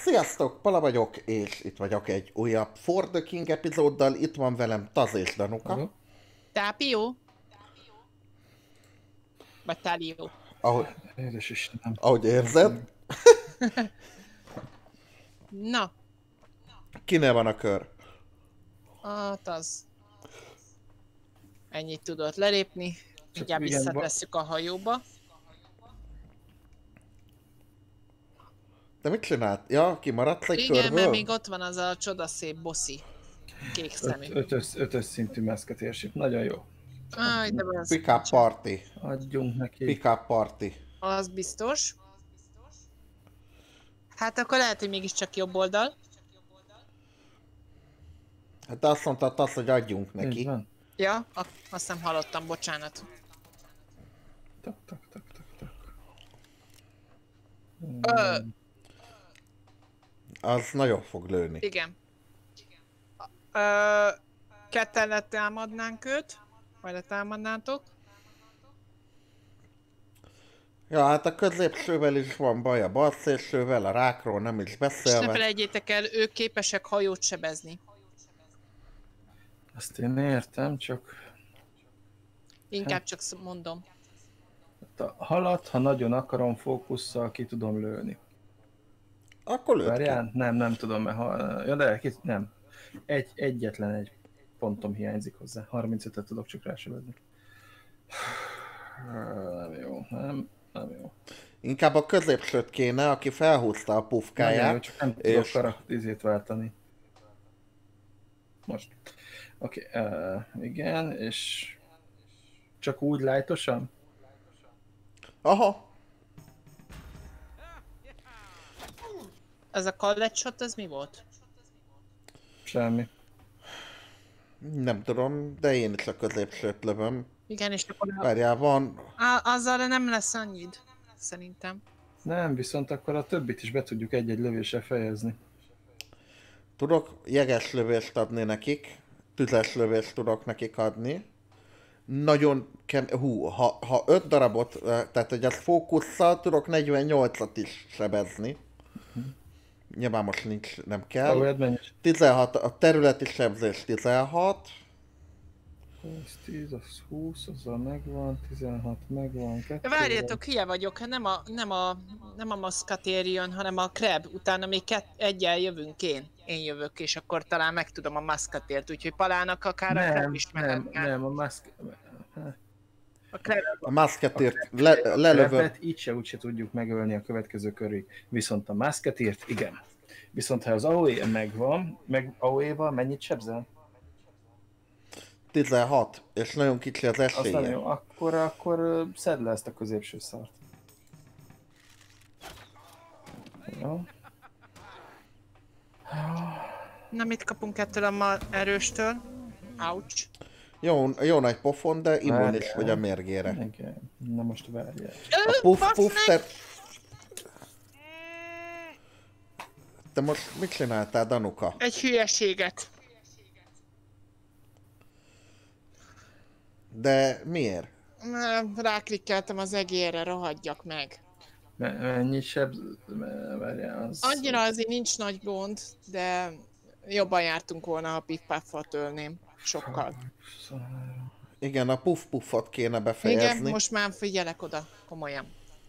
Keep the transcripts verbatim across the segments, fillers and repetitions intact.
Sziasztok, Pala vagyok, és itt vagyok egy újabb For the King epizóddal. Itt van velem Taz és Danuka. Uh-huh. Tápió? Vagy Tálió? Ahogy, Édes Istenem. ahogy érzed. Na, Kinél van a kör? hát az. Ennyit tudott lelépni. Mindjárt igen, visszatesszük a hajóba. De mit csinált? Ja, kimaradsz egy Igen, körből? mert még ott van az a csodaszép bossi. Kék szemű. Öt, ötös, ötös szintű meszketérship. Nagyon jó. Áj, de az, Pick up party. Adjunk neki. Pick up party. az biztos. Hát akkor lehet, hogy mégiscsak jobb oldal. Hát te azt mondtad azt, hogy adjunk Így neki. van. Ja, a- azt nem hallottam, bocsánat. Tak, tak, tak, tak, tak. Ö, Az nagyon fog lőni. igen. Ö, ketten letámadnánk őt. Vagy letámadnátok. Ja, hát a középsővel is van baj, a bal szélsővel, a rákról nem is És ne beszélve. felejtjétek el, ők képesek hajót sebezni. Azt én értem, csak Inkább csak sz- mondom. a halat, ha nagyon akarom, fókusszal ki tudom lőni. Akkor lőtt ki. Várjál? Nem, nem tudom, mert ha... Ja, de ki... nem. Egy, egyetlen egy pontom hiányzik hozzá. harmincötöt tudok csak rásebezni. Nem jó, nem, nem jó. Inkább a középsőt kéne, aki felhúzta a Nagyon jó, pufkáját. csak nem tudok és- karakterizét váltani. Most. Oké, okay, uh, igen, és csak úgy lájtosan? Aha, Ez a college shot, ez mi volt? Semmi. nem tudom, de én is a középsőt lövöm. Igen, és akkor a... Várjál, van... Á, azzal nem lesz annyid. Szerintem. Nem, viszont akkor a többit is be tudjuk egy-egy lövéssel fejezni. Tudok jeges lövést adni nekik, tüzes lövést tudok nekik adni. Nagyon kem... Hú, ha, ha öt darabot, eh, tehát hogy ez fókusszal tudok negyvennyolcat is sebezni. Nyilván most nincs, nem kell. Ahogy mennyi? tizenhat, a területi sebzés tizenhat. húsz, tíz, az húsz, azzal megvan, tizenhat megvan, kettő. Várjatok, hülye vagyok, hát nem a, nem a, nem a Musketeer jön, hanem a Crab. Utána még kett, egyel jövünk én. Én jövök, és akkor talán megtudom a Musketeert, úgyhogy Palának akár a Crab Nem, is nem, mehetne. nem, a mask... A Crab, A Musketeert le, lelövöm. Crabet így se úgyse tudjuk megölni a következő körig. Viszont a Musketeert igen. Viszont ha az á o é megvan, meg á o é-val mennyit sebzel? tizenhat, és nagyon kicsi az Az nem esélye. jó. Akkor, akkor ö, szedd le ezt a középső szart. Jó. na mit kapunk ettől a ma erőstől? Ouch. Jó, jó nagy pofon, de immunis Várjál. vagy a mérgére. Igen. Na most várjál. A puff puff, te... Te most mit csináltál, Danuka? Egy hülyeséget. De miért? Ráklikkeltem az egérre, rohadjak meg. Me- mennyi seb... Várjál, az... Annyira azért nincs nagy gond, de jobban jártunk volna, ha piff-paffal tölném. Sokkal. Igen, a puff puffot kéne Igen, befejezni, most már figyelek oda, komolyan.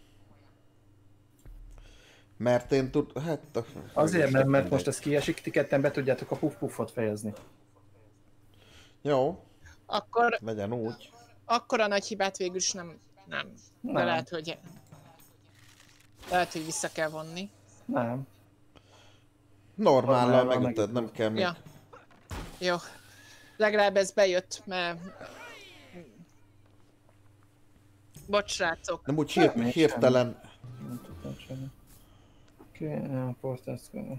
mert én tud... Hát... a- Azért nem, mert mindegy. most ez kiesik, ti ketten be tudjátok a puff-puffot fejezni. Jó, Akkor, legyen úgy. akkor a nagy hibát végül is nem, nem. De Nem. lehet, hogy... Lehet, hogy vissza kell vonni. Nem. Normállal Normállal megütöd, nem megütöd. kell még. Ja. Jó. Legalább ez bejött, mert... Bocs, srácok. Nem úgy hír, még hirtelen... Nem tudtam semmi. Oké, okay, portást kell.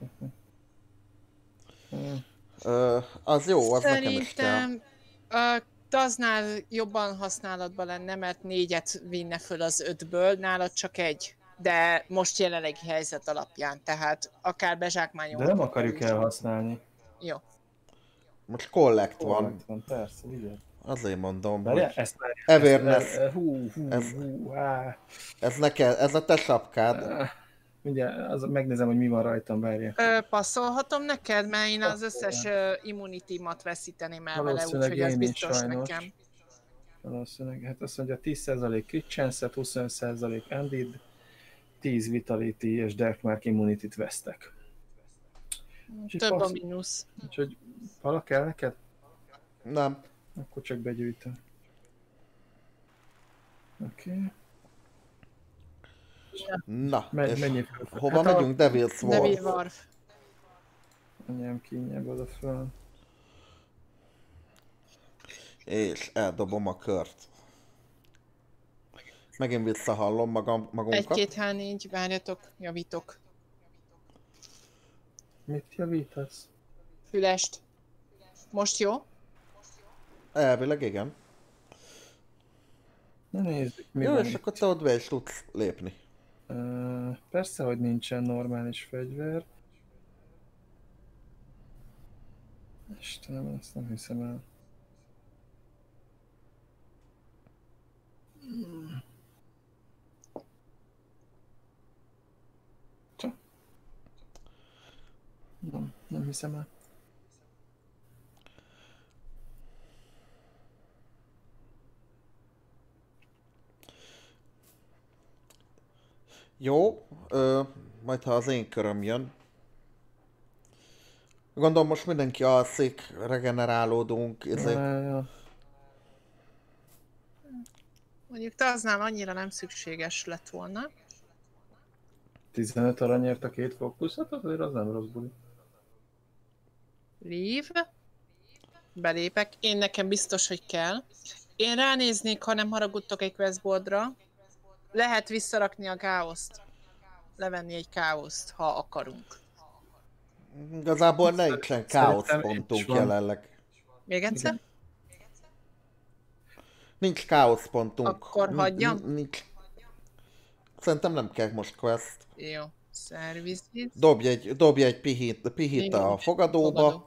Ö, az jó, az nekem is kell. Szerintem a Taznál jobban használatban lenne, mert négyet vinne föl az ötből, nálad csak egy. De most jelenlegi helyzet alapján, tehát akár bezsákmányolható. De nem akarjuk elhasználni. Jó. Most collect van. Van. van persze, ugye? Azért mondom, Várjál, hogy ezt már... Everness. ezt- Hú, hú, Ez- hú, á. ez neked, ez a te sapkád. Ah, Mindjárt az, megnézem, hogy mi van rajtam, várja. Ö, passzolhatom neked? Mert én az összes uh, immunity-mat veszíteném el vele, úgyhogy az biztos sajnos. nekem. Valószínűleg, hát azt mondja tíz százalék crit chance-et, huszonöt százalék Undead, tíz Vitality és Dark Mark Immunity-t vesztek. Több a mínusz. Úgyhogy vala kell neked? Nem. Akkor csak begyűjtöm. Oké. Okay. Na, Me- és mennyi hova hát megyünk? A... Devil's War. Devil Warf. Menjem ki innen oda föl. És eldobom a kört. Megint visszahallom magam, magunkat. egy két há négy, várjatok, javítok. Mit javítasz? Fülest. Most jó? Elvileg igen. Na nézzük, mi Jó, van és itt. akkor te ott be is tudsz lépni. Uh, persze, hogy nincsen normális fegyver. Istenem, ezt nem hiszem el. Csak. Nem, nem hiszem el. Jó, ö, majd ha az én köröm jön. Gondolom most mindenki alszik, regenerálódunk, ezért... Uh, Mondjuk te aznál annyira nem szükséges lett volna. tizenöt aranyért a két fókuszat, azért az nem rossz buli. Leave. Belépek. Én nekem biztos, hogy kell. Én ránéznék, ha nem haragudtok egy questboardra. Lehet visszarakni a káoszt. Levenni egy káoszt, ha akarunk. Igazából nincsen káosz Szerintem pontunk így van. jelenleg. Még egyszer? Nincs káosz pontunk. Akkor N- hagyjam? n- Nincs. Szerintem nem kell most quest. Jó. Services. Dobj egy, dobj egy pihit, pihit a fogadóba. Fogadó.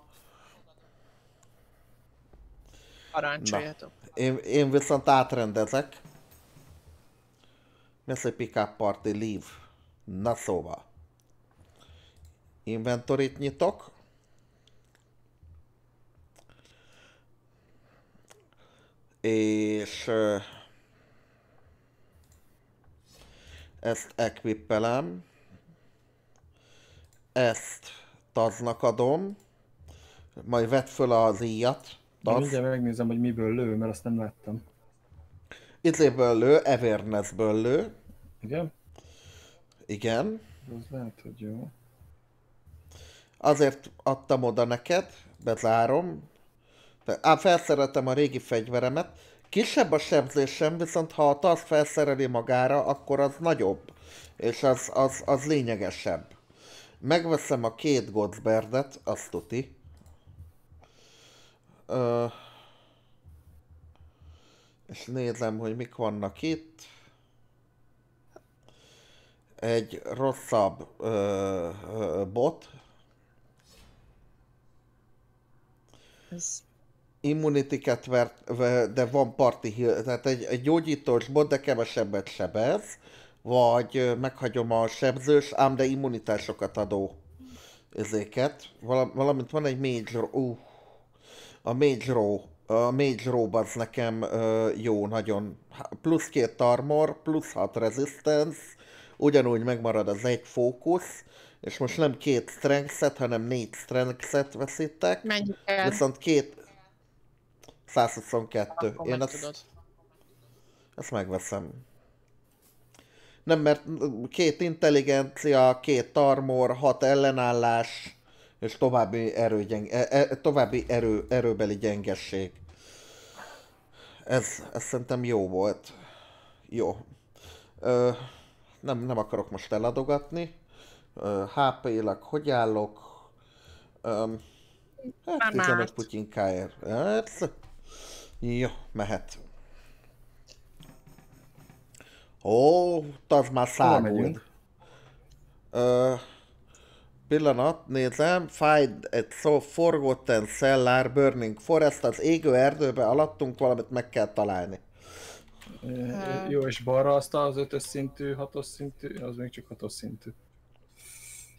Parancsoljatok. Én, én viszont átrendezek. Mi az, hogy pick up party leave? Na szóval. Inventory-t nyitok. És ö, ezt equippelem. Ezt Taznak adom. Majd vedd föl az íjat. De Taz. mindjárt megnézem, hogy miből lő, mert azt nem láttam. Izéből lő, Avernessből lő. Igen? Igen. Az lehet, hogy jó. Azért adtam oda neked, bezárom. De, á, felszereltem a régi fegyveremet. Kisebb a sebzésem, viszont ha a Taz felszereli magára, akkor az nagyobb. És az, az, az lényegesebb. Megveszem a két Godsberdet, azt tuti. Ö, és nézem, hogy mik vannak itt. Egy rosszabb ö, ö, bot. Ez Immunitiket vert, ve- de van party heal, tehát egy, egy gyógyítós bot, de kevesebbet sebez. Vagy ö, meghagyom a sebzős, ám de immunitásokat adó ezéket. Val- valamint van egy Mage Row. Uh, a Mage Row. A Mage Row az nekem ö, jó, nagyon. Plusz két armor, plusz hat resistance. Ugyanúgy megmarad az egy fókusz. És most nem két strength-et, hanem négy strength-et veszítek. mennyi kell? Viszont két... száz huszonkettő. Akkor Én meg ezt, tudod. ezt megveszem. Nem, mert két intelligencia, két armor, hat ellenállás, és további, erőgyeng, e, e, további erő, erőbeli gyengesség. Ez, ez szerintem jó volt. Jó. Ö, nem, nem akarok most eladogatni. Ö, há pé-leg hogy állok? Ö, hát Már tizenöt márt. putyinkáért. Ez... Jó, mehet. Ó, az már Hova szágult. megyünk? Ö, pillanat, nézem. Find egy so forgotten cellar, burning forest, az égő erdőbe alattunk valamit meg kell találni. E, jó, és balra azt az ötös szintű, hatos szintű, az még csak hatos szintű.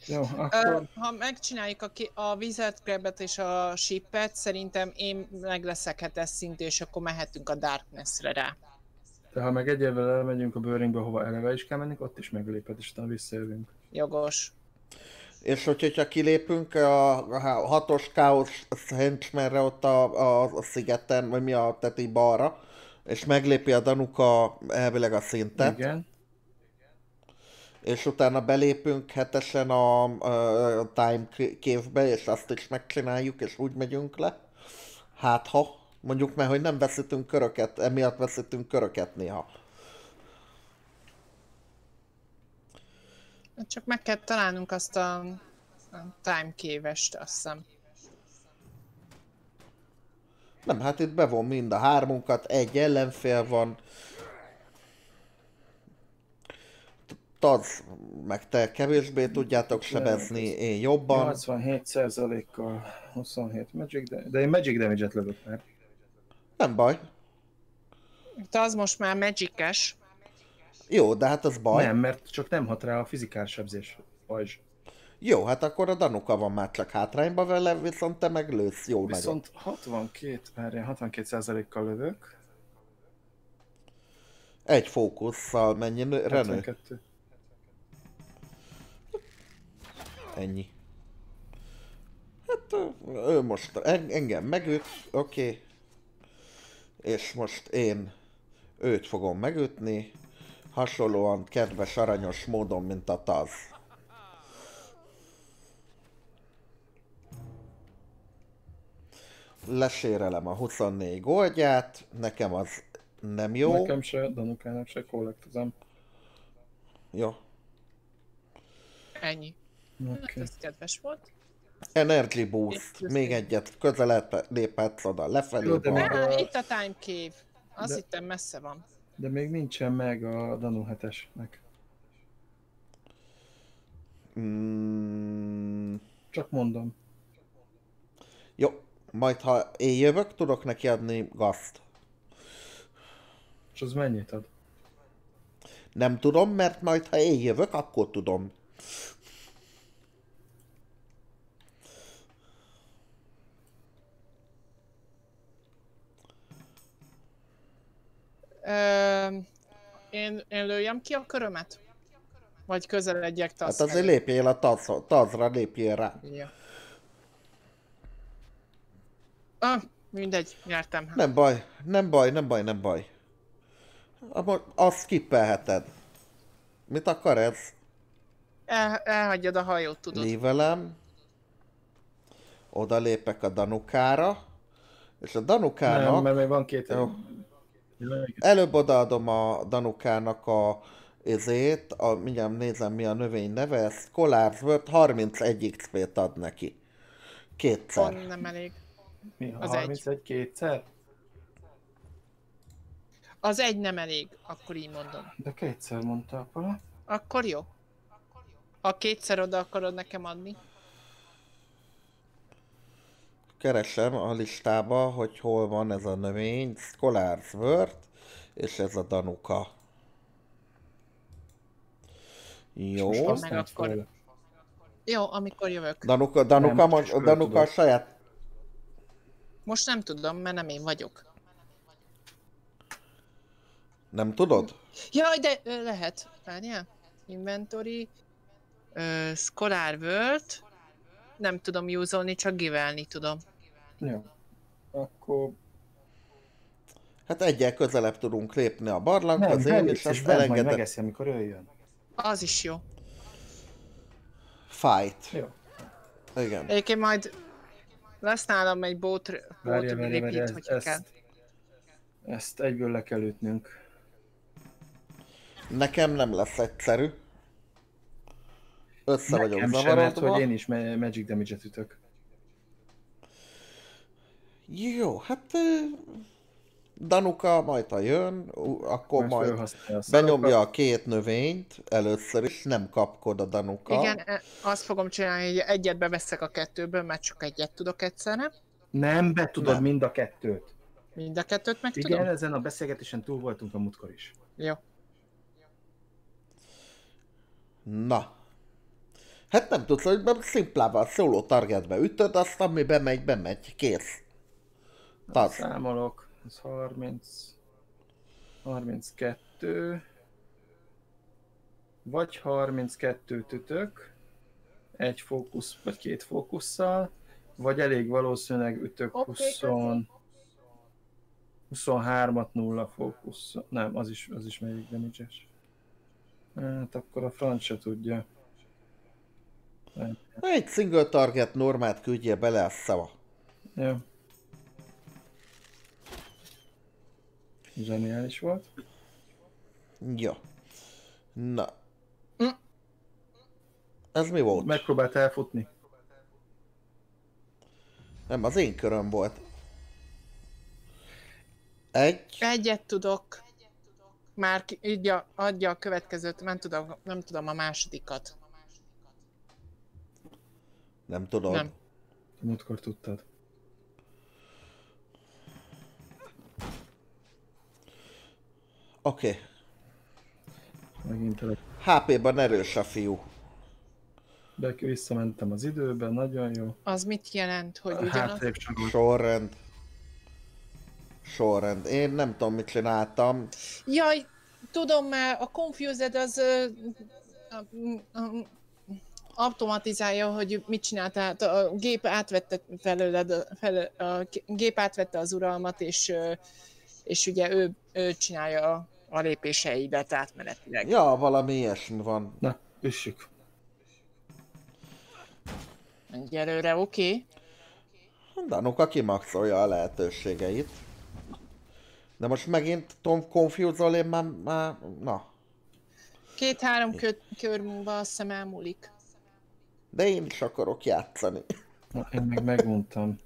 Jó, Ö, akkor... ha megcsináljuk a, ki- a Wizard Crab-et és a Ship-et, szerintem én meg leszek hetes szintű, és akkor mehetünk a Darkness-re rá. De ha meg egy évvel elmegyünk a Bőringbe, hova eleve is kell mennünk, ott is megléped, és utána visszajövünk. Jogos. És hogy, hogyha kilépünk a, a hatos káosz henchmanre ott a, a, a szigeten, vagy mi a teti balra, és meglépi a Danuka elvileg a szintet, Igen. és utána belépünk hetesen a, a, a Time Cave-be, és azt is megcsináljuk, és úgy megyünk le. Hát ha, mondjuk mert hogy nem veszítünk köröket, emiatt veszítünk köröket néha. Csak meg kell találnunk azt a, a Time Cave-est, azt hiszem. Nem, hát itt bevon mind a hármunkat, egy ellenfél van. Taz, meg te kevésbé tudjátok sebezni, én jobban. nyolcvanhét százalékkal huszonhét Magic Damage, de én Magic Damage-et lövök már. Nem baj. Te az most már Magic-es. Jó, de hát az baj. Nem, mert csak nem hat rá a fizikál sebzés. Pajzs. Jó, hát akkor a Danuka van már csak hátrányba vele, viszont te meg lősz jó nagyon. Viszont hatvankét, várjál, hatvankét százalékkal lövök. Egy fókusszal mennyi nő, renő? hetvenkettő. Ennyi. Hát ő most en- engem megüt, oké. Okay. És most én őt fogom megütni. Hasonlóan kedves, aranyos módon, mint a Taz. Lesérelem a huszonnégy goldját, nekem az nem jó. Nekem se, Danukának se kollektozom. Jó. Ennyi. Hát Okay. ez kedves volt. Energy boost, még egyet, közelebb léphetsz oda, lefelé Jó, de még balra. Á, a- itt a Time Cave. Azt De- hittem messze van. De még nincsen meg a Danu hetesnek. Mm, Csak mondom. jó, majd ha én jövök, tudok neki adni gazt. És az mennyit ad? Nem tudom, mert majd ha én jövök, akkor tudom. Ö, én, én lőjem ki a körömet? Vagy közeledjek Hát Taz azért felé? lépjél a taz, tazra, lépjél rá. Ja. Ah, mindegy, nyertem. Nem baj, nem baj, nem baj, nem baj. Amo- Azt skippelheted. Mit akar ez? El, elhagyjad a hajót, tudod. Lévelem. Oda lépek a Danukára. És a Danukának... Nem, mert még van két... Jó. Jó, igen. Előbb odaadom a Danukának a ezét, a, mindjárt nézem mi a növény neve, ez Scholars World, harmincegy iksz pét ad neki. Kétszer. Pont nem elég. Mi, Az harmincegy kétszer? Az egy nem elég, akkor így mondom. De kétszer mondta a pala. Akkor jó. Ha kétszer oda akarod nekem adni. Keresem a listába, hogy hol van ez a növény, Scholars World, és ez a Danuka. Jó. Most azt Meg nem akkor- fel. Jó, amikor jövök. Danuka, Danuka, Nem, mond, csak Danuka a tudod. saját... Most nem tudom, mert nem én vagyok. Nem tudod? Jaj, de ö, lehet. Várjál. Inventory. Ö, Scholar World. Nem tudom usolni, csak givelni tudom. Jó. Akkor... Hát egyel közelebb tudunk lépni a barlanghoz, Nem, én belépsz, is és azt bent majd elengedett. megeszi, amikor ő jön. Az is jó. Fight. Jó. Igen. Egyébként majd lesz nálam egy boat, boat Várja, várja, várja, repeat, ezt, hogyha kell. ezt, ezt egyből le kell ütnünk. Nekem nem lesz egyszerű. Össze vagyok Nekem sem, mert zavarodva. hogy én is ma- Magic Damage-et ütök. Jó, hát... ö, Danuka majd ha jön, ú, akkor Majd majd felhasználja a benyomja szarokat. a két növényt először is, nem kapkod a Danuka. Igen, e- azt fogom csinálni, hogy egyet beveszek a kettőből, mert csak egyet tudok egyszerre. Nem, be tudod Nem. mind a kettőt. Mind a kettőt meg Igen, tudom? ezen a beszélgetésen túl voltunk a múltkor is. Jó. Na. Hát nem tudsz, hogy szimplával szóló targetbe ütöd, azt ami bemegy, bemegy, kész. Tasz. Számolok, ez harminc, harminckettő, vagy harminckettőt ütök, egy fókusz, vagy két fókusszal, vagy elég valószínűleg ütök Oké, húsz, huszonhármat nulla fókusz. Nem, az is, az is melyik damage-es. Hát akkor a franc se tudja. Egy single target normát küldjél bele a szava. Ja. Zseniális volt. Jó. Na. Ez mi volt? Megpróbált elfutni. Nem, az én köröm volt. Egy. Egyet tudok. Már ki- így a, adja a következőt, nem tudom, nem tudom a másodikat. Nem tudod. Nem. Múltkor tudtad. Oké. Okay. Megint elek. há pé-ben erős a fiú. De visszamentem az időben, nagyon jó. Az mit jelent, hogy ugyanaz? Hátrébb sorol. Sorrend. Sorrend. Én nem tudom, mit csináltam. Jaj, tudom már, a Confused az ö, a- a- automatizálja, hogy mit csinál, tehát a gép átvette felőled, felő, a gép átvette az uralmat, és, ö, és ugye ő, ő csinálja a, a lépéseidet átmenetileg. Ja, valami ilyesmi van. Na, üssük. Egyelőre oké. Okay. Danuka kimaxolja a lehetőségeit. De most megint Tom Confuse-ol, én már, már, na. Két-három kö, kör múlva azt hiszem elmúlik. De én is akarok játszani. Na, én meg megmondtam.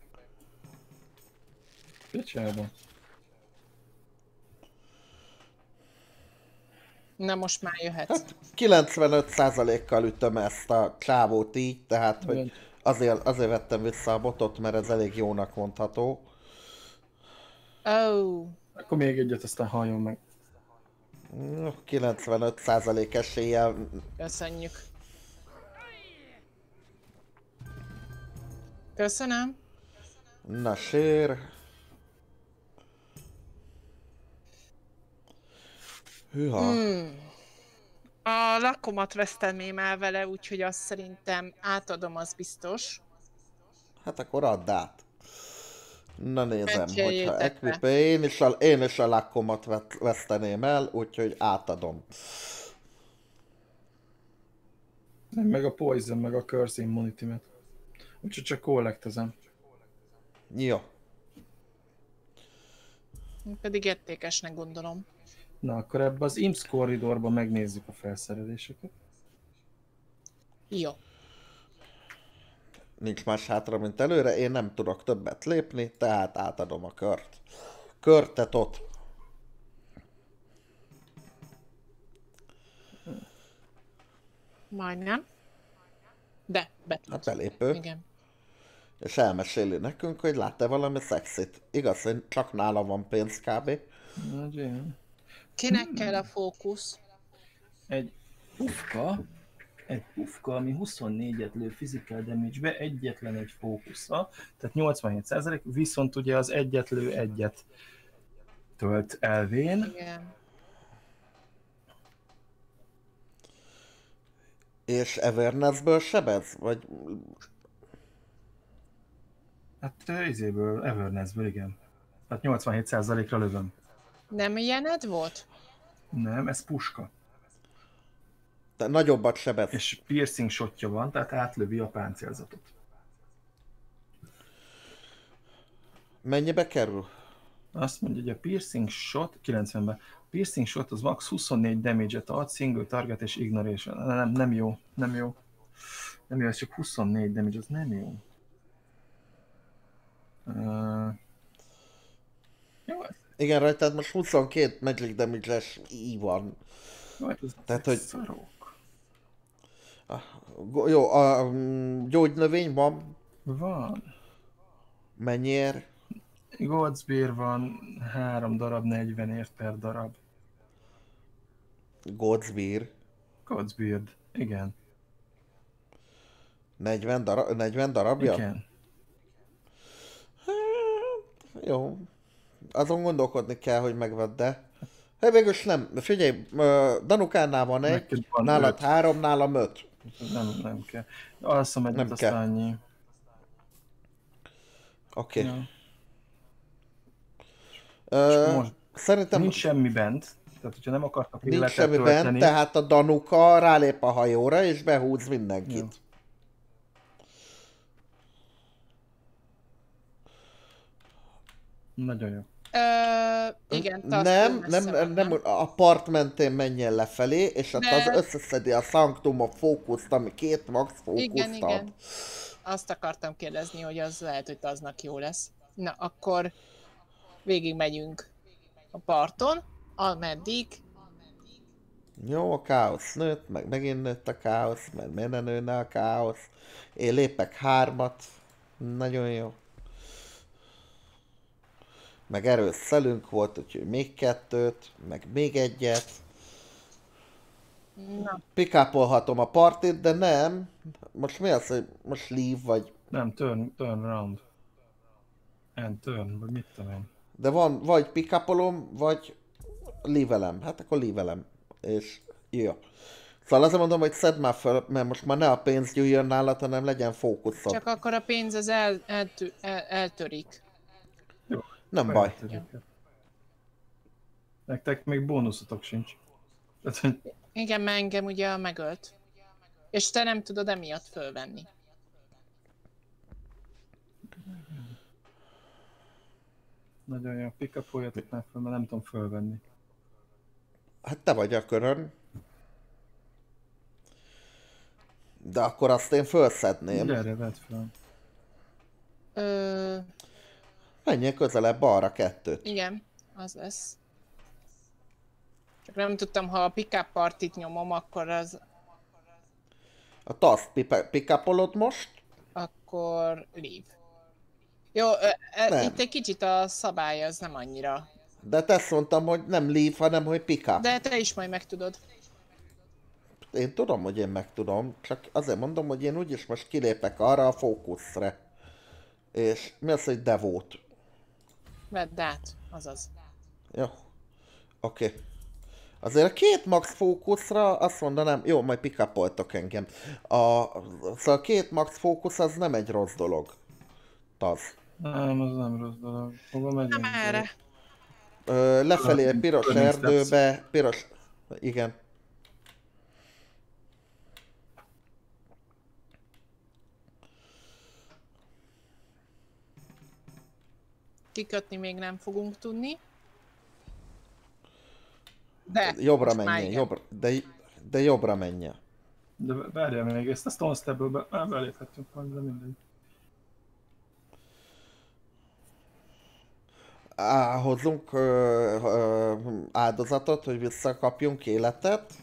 Picsába. Na most már jöhet. Hát kilencvenöt százalékkal ütöm ezt a csávót így, tehát hogy azért, azért vettem vissza a botot, mert ez elég jónak mondható. Oh. Akkor még egyet, aztán halljon meg. kilencvenöt százalék eséllyel. Köszönjük. Köszönöm. Na sér. Hűha. Hmm. A lakomat veszteném el vele, úgyhogy azt szerintem átadom, az biztos. Hát akkor add át. Na nézem, Becsüljétek hogyha be. equip, én is a, én is a lakkomat vet- veszteném el, úgyhogy átadom. Nem, meg a poison, meg a curse immunity-met. Úgyhogy csak collectezem. Jó. Pedig értékesnek gondolom. Na, akkor ebbe az Imps korridorban megnézzük a felszereléseket. Jó. Nincs más hátra, mint előre, én nem tudok többet lépni, tehát átadom a kört. Körtet ott. Majdnem. De, be tud. Hát belépő. Igen. És elmeséli nekünk, hogy lát-e valami szexit. Igaz, hogy csak nála van pénz kb. Nagy ilyen. Kinek kell a fókusz? Egy pufka, egy pufka, ami huszonnégyet lő physical damage-be, egyetlen egy fókusza, tehát nyolcvanhét százalék, viszont ugye az egyet lő egyet tölt elvén. Igen. És Everness-ből sebez? Vagy... Hát izéből, Everness-ből, igen. Tehát nyolcvanhét százalékra lövöm. Nem ilyened volt? Nem, ez puska. Te nagyobbat sebez. És piercing shotja van, tehát átlövi a páncélzatot. Mennyibe kerül? Azt mondja, hogy a piercing shot, kilencvenben, a piercing shot az max huszonnégy damage-et ad, single target és ignoration. Nem, nem jó, nem jó. Nem jó, ez csak huszonnégy damage, az nem jó. Uh, jó, ez, Igen, rajtad most huszonkét magic damage-es i van. jó, ez Tehát, hogy- szarok. Go- Jó, a mm, gyógynövény van. Van. Mennyiért? Godspear van, három darab, negyvenért per darab. Godspear. Godsbeard, igen. negyven, darab, negyven darabja? Igen. Hát, jó. Azon gondolkodni kell, hogy megvedd, de... Hát végülis nem. Figyelj, ö, Danukánál van egy, Neked van nálad öt. három, nálam öt. Nem, nem kell. Alszom egyet, Nem aztán kell. annyi. Oké. Okay. Ja. Ö, most Szerintem Nincs semmi bent. Tehát, hogyha nem akartak nincs életet semmi tölteni... bent, tehát a Danuka rálép a hajóra és behúz mindenkit. Jó. Nagyon jó. Ö, igen, Nem, nem, nem, nem, nem, a part mentén menjen lefelé, és ott De- az összeszedi a Sanctum of Focus-t, ami két max Igen, fókuszt igen. ad. Azt akartam kérdezni, hogy az lehet, hogy aznak jó lesz. Na, akkor végig megyünk a parton, ameddig Jó, a káosz nőtt, meg megint nőtt a káosz, mert miért ne nőne a káosz. Én lépek hármat, nagyon jó. Meg erős szelünk volt, úgyhogy még kettőt, meg még egyet. na, Pikápolhatom a partit, de nem. Most mi az, hogy most leave vagy... Nem, turn, turn round. End turn, vagy mit tudom én. De van, vagy pikápolom, vagy levelem. Hát akkor levelem. És jó. Szóval azért mondom, hogy szedd már fel, mert most már ne a pénz gyűjjön nálad, hanem legyen fókuszod. csak akkor a pénz az el, eltű, el, eltörik. Nem baj. Feltörjük. Nektek még bónuszotok sincs. Tehát, hogy Igen, mert engem ugye megölt. És te nem tudod emiatt fölvenni. nagyon jó, pick-upoljatok már föl, mert nem tudom fölvenni. Hát te vagy a körön. De akkor azt én fölszedném. Gyere, vedd föl. Ö, Menjél közelebb balra kettőt. igen, az lesz. Csak nem tudtam, ha a pick-up partit nyomom, akkor az... A taszt pickupolod most. Akkor leave. Jó, ö, ö, Nem. itt egy kicsit a szabály az nem annyira. De te azt mondtam, hogy nem leave, hanem hogy pick up. De te is majd megtudod. Én tudom, hogy én meg tudom, csak azért mondom, hogy én úgyis most kilépek arra a fókuszra. És mi az, hogy devót? Vedd át, azaz. Jó. Oké. Okay. Azért a két max fókuszra azt mondanám, jó, majd pick-upoltok engem. A, szóval a két max fókusz az nem egy rossz dolog. Taz. Nem, az nem rossz dolog. Hova megyünk? Nem erre. Ö, lefelé a piros Turning erdőbe, piros... Igen. Kikötni még nem fogunk tudni. De, Jobbra most már menjen, igen. jobbra, de, de jobbra menjen. De várjál még, ezt a Stone Stable-be már beléphetünk majd, de mindegy. Á, hozzunk ö, ö, áldozatot, hogy visszakapjunk életet.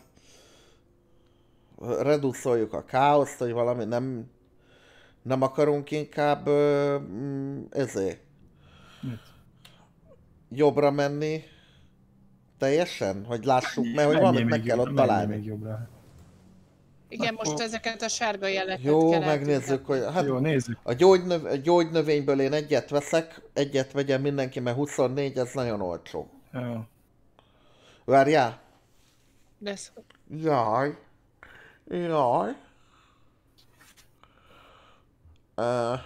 Reduszoljuk a káoszt, hogy valami nem... Nem akarunk inkább ö, mm, ezért Mit? jobbra menni teljesen? Hogy lássuk, mert hogy Menjél valamit meg még kell ott jobbra, menjél találni. még jobbra. Igen, Akkor- most ezeket a sárga jeleket Jó, kell megnézzük, hogy hát Jó, nézzük. a, gyógynöv, a gyógynövényből én egyet veszek, egyet vegyen mindenki, mert huszonnégy, ez nagyon olcsó. Jó. Várjál! De ez- Jaj! Jaj! Uh,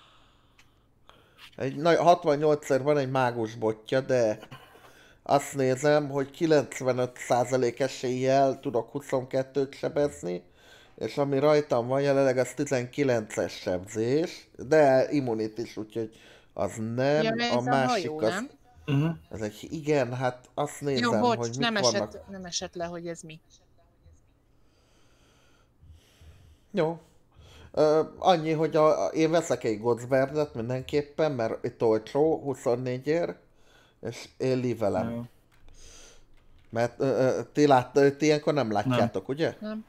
egy nagy, hatvannyolcszer van egy mágus botja, de azt nézem, hogy kilencvenöt százalék eséllyel tudok huszonkettőt sebezni, és ami rajtam van jelenleg az tizenkilences sebzés, de immunit is, úgyhogy az nem, Ja, a ez a másik hajó, az... nem? Uh-huh. Ez egy, igen, hát azt nézem, Jó, bocs, hogy mik nem vannak. esett, nem esett le, hogy ez mi. Jó. Uh, annyi, hogy a, a, én veszek egy Godsberdet mindenképpen, mert itt olcsó, huszonnégyért, és én livelem. Jó. Mert uh, ti, lát, ti ilyenkor nem látjátok, nem. Ugye? Nem?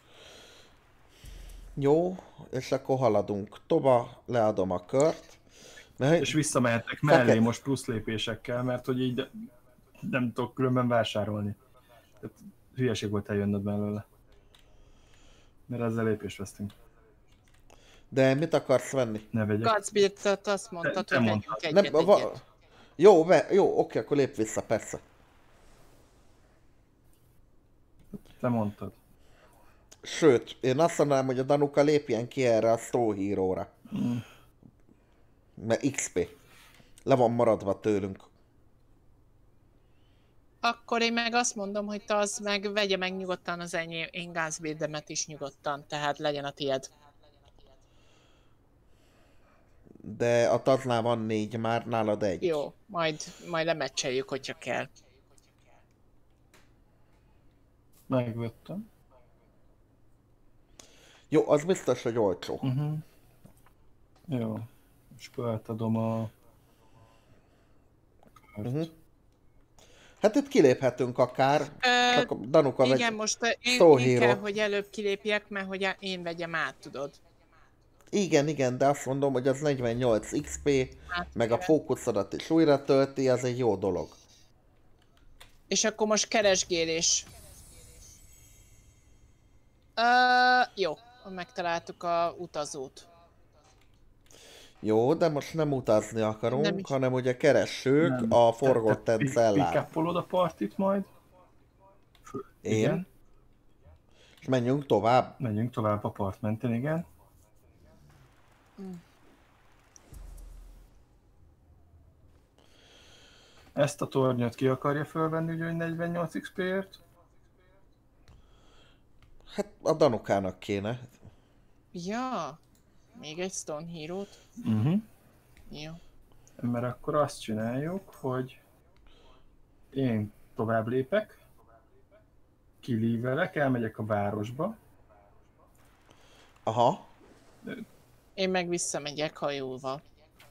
Jó, és akkor haladunk. Toba, leadom a kört. Mert, És visszamehettek mellé Fekete. most plusz lépésekkel, mert hogy így nem tudok különben vásárolni. Tehát hülyeség volt eljönnöd belőle. Mert ezzel lépést vesztünk. De mit akarsz venni? Ne vegyek. Gatsby-t azt mondtad, Te hogy mondtad. vegyünk Nem, egyet, va- egyet. Jó, ve- jó, oké, akkor lép vissza, persze. Te mondtad. Sőt, én azt mondanám, hogy a Danuka lépjen ki erre a Stone Hero-ra. Mm. Mert iksz pé. Le van maradva tőlünk. Akkor én meg azt mondom, hogy te az meg vegye meg nyugodtan az enyém, én Gatsby-demet is nyugodtan, tehát legyen a tied. De a Taznál van négy már, nálad egy. Jó, majd, majd lemecseljük, hogyha kell. Megvettem. Jó, az biztos, hogy olcsó. Uh-huh. Jó. És akkor átadom a... Uh-huh. Hát itt kiléphetünk akár, Ö, csak a Danuka Igen, vegy... most én, Stone én kell, Hero. hogy előbb kilépjek, mert hogy én vegyem át, tudod. Igen, igen, de azt mondom, hogy az negyvennyolc iksz pé, Hát, meg a igen. fókuszodat is újra tölti, az egy jó dolog. És akkor most keresgélés. Uh, jó, megtaláltuk a utazót. Jó, de most nem utazni akarunk, Nem is. hanem ugye keressük Nem. a Te- Forgotten te pi- cellát. pick-upolod a partit majd. Én? Igen. És menjünk tovább. Menjünk tovább apartmenten, igen. Mm. Ezt a tornyot ki akarja fölvenni, ugye, hogy negyvennyolc iksz pé-ért? Hát a Danukának kéne. Ja, még egy Stone Hero-t. Uh-huh. Jó. Mert akkor azt csináljuk, hogy én tovább lépek, kilívelek, elmegyek a városba. Aha. Én meg visszamegyek hajóval.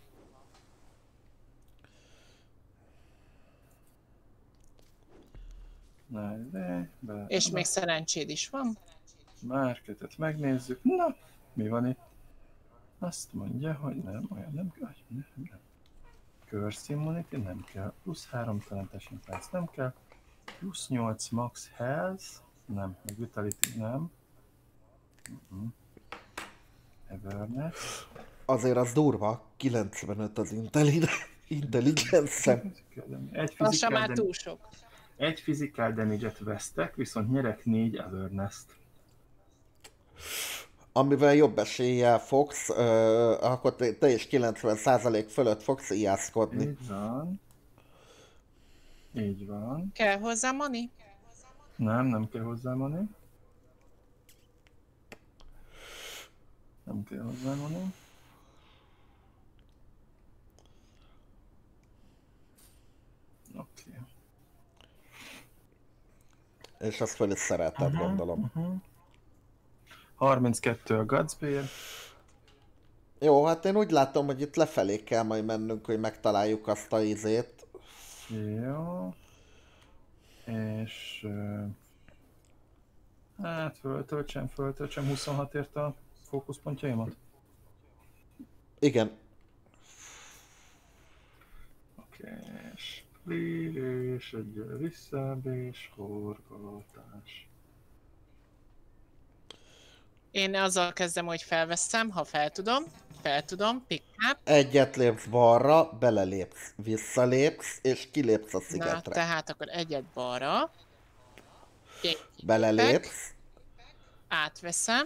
Na, de, be, És be, még szerencséd is van. Marketet megnézzük. Na, mi van itt? Azt mondja, hogy nem, olyan nem kell. Nem, nem. Curse Immunity nem kell. Plusz három Talentation Price nem kell. Plusz nyolc Max Health. Nem. Meg Vitality nem. Uh-huh. Everness. Azért az durva. kilencvenöt az intelli- intelligence-em. Egy Az sem már physical, túl sok. egy physical damage-et vesztek, viszont nyerek négy Everness-t. Amivel jobb eséllyel fogsz, uh, akkor te, te is kilencven százalék fölött fogsz ijászkodni. Így van. Így van. Kell hozzá money? Nem, nem kell hozzá menni. Nem kell hozzá menni. Oké. Okay. És azt fel is szereted, Aha, gondolom. aha. harminckettő a Gatsby. Jó, hát én úgy látom, hogy itt lefelé kell majd mennünk, hogy megtaláljuk azt a izét. Jó. És... Uh, hát föltöltsem, föltöltsem huszonhat ért a fókuszpontjaimat. Igen. Oké, okay. És clear, és egy visszább, és forgatás. Én azzal kezdem, hogy felveszem, ha fel tudom. Fel tudom, pick up. Egyet lépsz balra, belelépsz, visszalépsz, és kilépsz a Na, szigetre. tehát akkor egyet balra. Én Belelépsz, átveszem.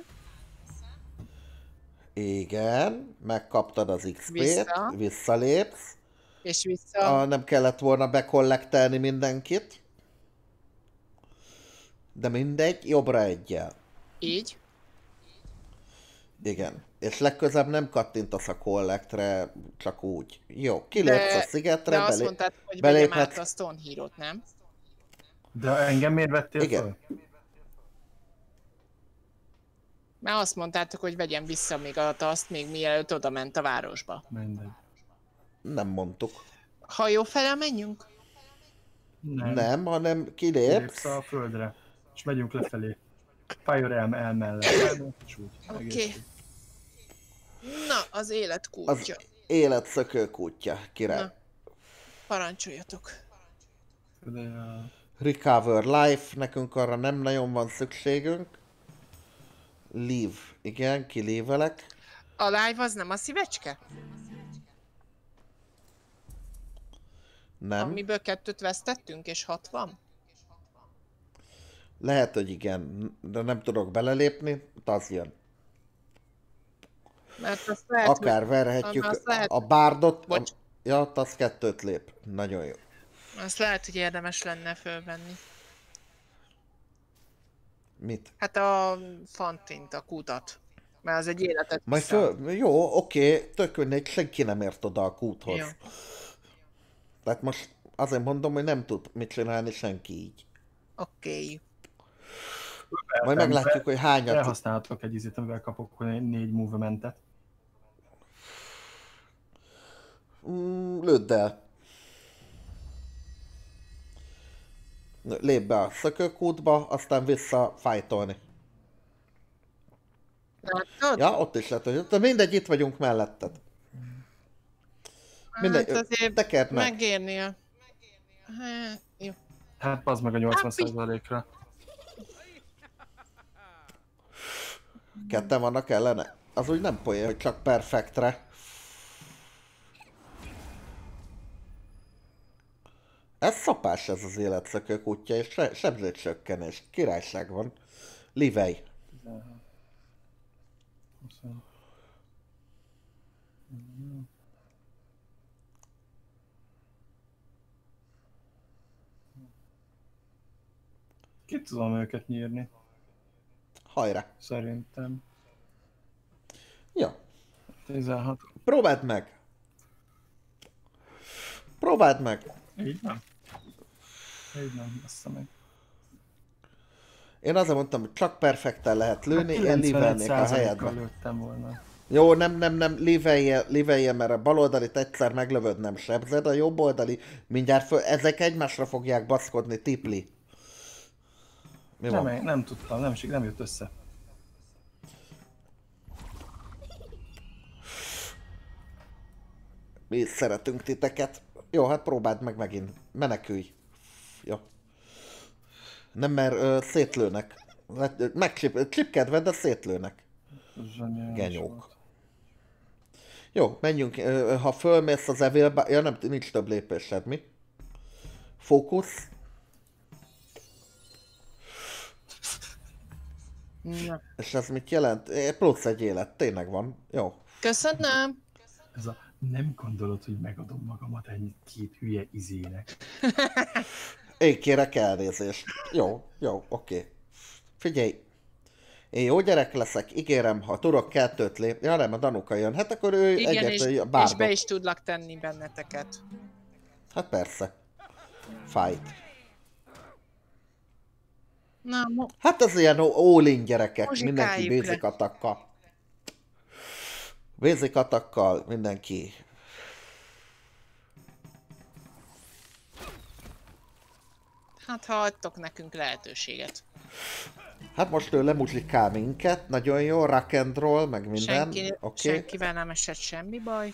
igen, megkaptad az iksz pét, Vissza. visszalépsz. És vissza. Ah, nem kellett volna bekollektelni mindenkit. De mindegy, jobbra egyel. Így. Igen. És legközelebb nem kattintasz a kollektre, csak úgy. Jó, kilépsz De- a szigetre, De azt belé... mondtad, hogy vegyem beléphetsz- át a Stone Hero-t, nem? De engem miért vettél Igen. föl? Mert azt mondtátok, hogy vegyem vissza még a taszt, még mielőtt oda ment a városba. Mindegy. Nem mondtuk. Hajó fele menjünk? Nem. Nem, hanem Kilépsz kilépsz. a földre, és megyünk lefelé. Fire el, el mellett. És úgy. Oké. Egész. Na, az élet kútja. Életszökő kútja, király. Na. Parancsoljatok. De a... Recover life, nekünk arra nem nagyon van szükségünk. Leave, igen, kilévelek. A live az nem a szívecske? Nem. Amiből kettőt vesztettünk, és hat van? Lehet, hogy igen, de nem tudok belelépni, az jön. Mert azt lehet, Akár hogy... verhetjük azt lehet, a bárdot, a... Bocs. ja, az kettőt lép. Nagyon jó. Azt lehet, hogy érdemes lenne fölvenni. Mit? Hát a Fantint, a kutat. Mert az egy életet Majd vissza. föl... Jó, oké, tök mindegy, senki nem ért oda a kúthoz. Jó. Tehát most azért mondom, hogy nem tud mit csinálni senki így. Oké. Okay. Majd meglátjuk, hogy hányat... Elhasználhatok egy izét, amivel kapok négy movementet. Mm, lődd el. Lép be a szökőkútba, aztán vissza fájtolni. Látod? Ja, ott is lehet, hogy... De mindegy, itt vagyunk melletted. Mindegy, Hát azért tekerd meg. megérnél. Hát, jó. Hát az meg a nyolcvan százalékra. Ketten vannak ellene? Az úgy nem poén, hogy csak perfektre. Ez szapás ez az életszökő kutya, és se sebzőcsökkenés. Királyság van. Livej. Ki tudom őket nyírni? Hajrá. Szerintem. Ja. tizenhat. Próbáld meg. Próbáld meg. Így nem. Így nem, bassza meg. Én azért mondtam, hogy csak perfekten lehet lőni, Hát én livelnék a kilencvenegy százalékkal helyedben. lőttem volna. Jó, nem, nem, nem, livelje, livelje, mert a bal oldalit egyszer meglövöd, nem sebzed, a jobb oldali mindjárt föl, ezek egymásra fogják baszkodni, tipli. Mi Nem, van? nem tudtam, nem, nem jött össze. Mi is szeretünk titeket. Jó, hát próbáld meg megint. Menekülj. Jó. Nem, mert ö, szétlőnek. Megcsipkedved, de szétlőnek. Zseniális Genyók. volt. Jó, menjünk. Ö, ha fölmész az evélbe... Ja, nem, nincs több lépésed, mi? Fókusz. Na. És ez mit jelent? É, plusz egy élet. Tényleg van. Jó. Köszönöm. Ez a nem gondolod, hogy megadom magamat ennyi két hülye izének. Én kérek elnézést. Jó, jó, oké. Figyelj. Én jó gyerek leszek, ígérem, ha tudok kettőt lépni. Ja nem, a Danuka jön. Hát akkor ő Igen, egyet, és, a és bárdot. be is tudlak tenni benneteket. Hát persze. Fight. Na, mo- Hát az ilyen all-in gyerekek, Muzsikáljuk mindenki le. basic atakkal. Basic atakkal, mindenki. hát ha adtok nekünk lehetőséget. Hát most ő lemuzsikál minket, nagyon jó, rock and roll, meg minden. Senki, Oké. Okay. Senkivel nem esett semmi baj.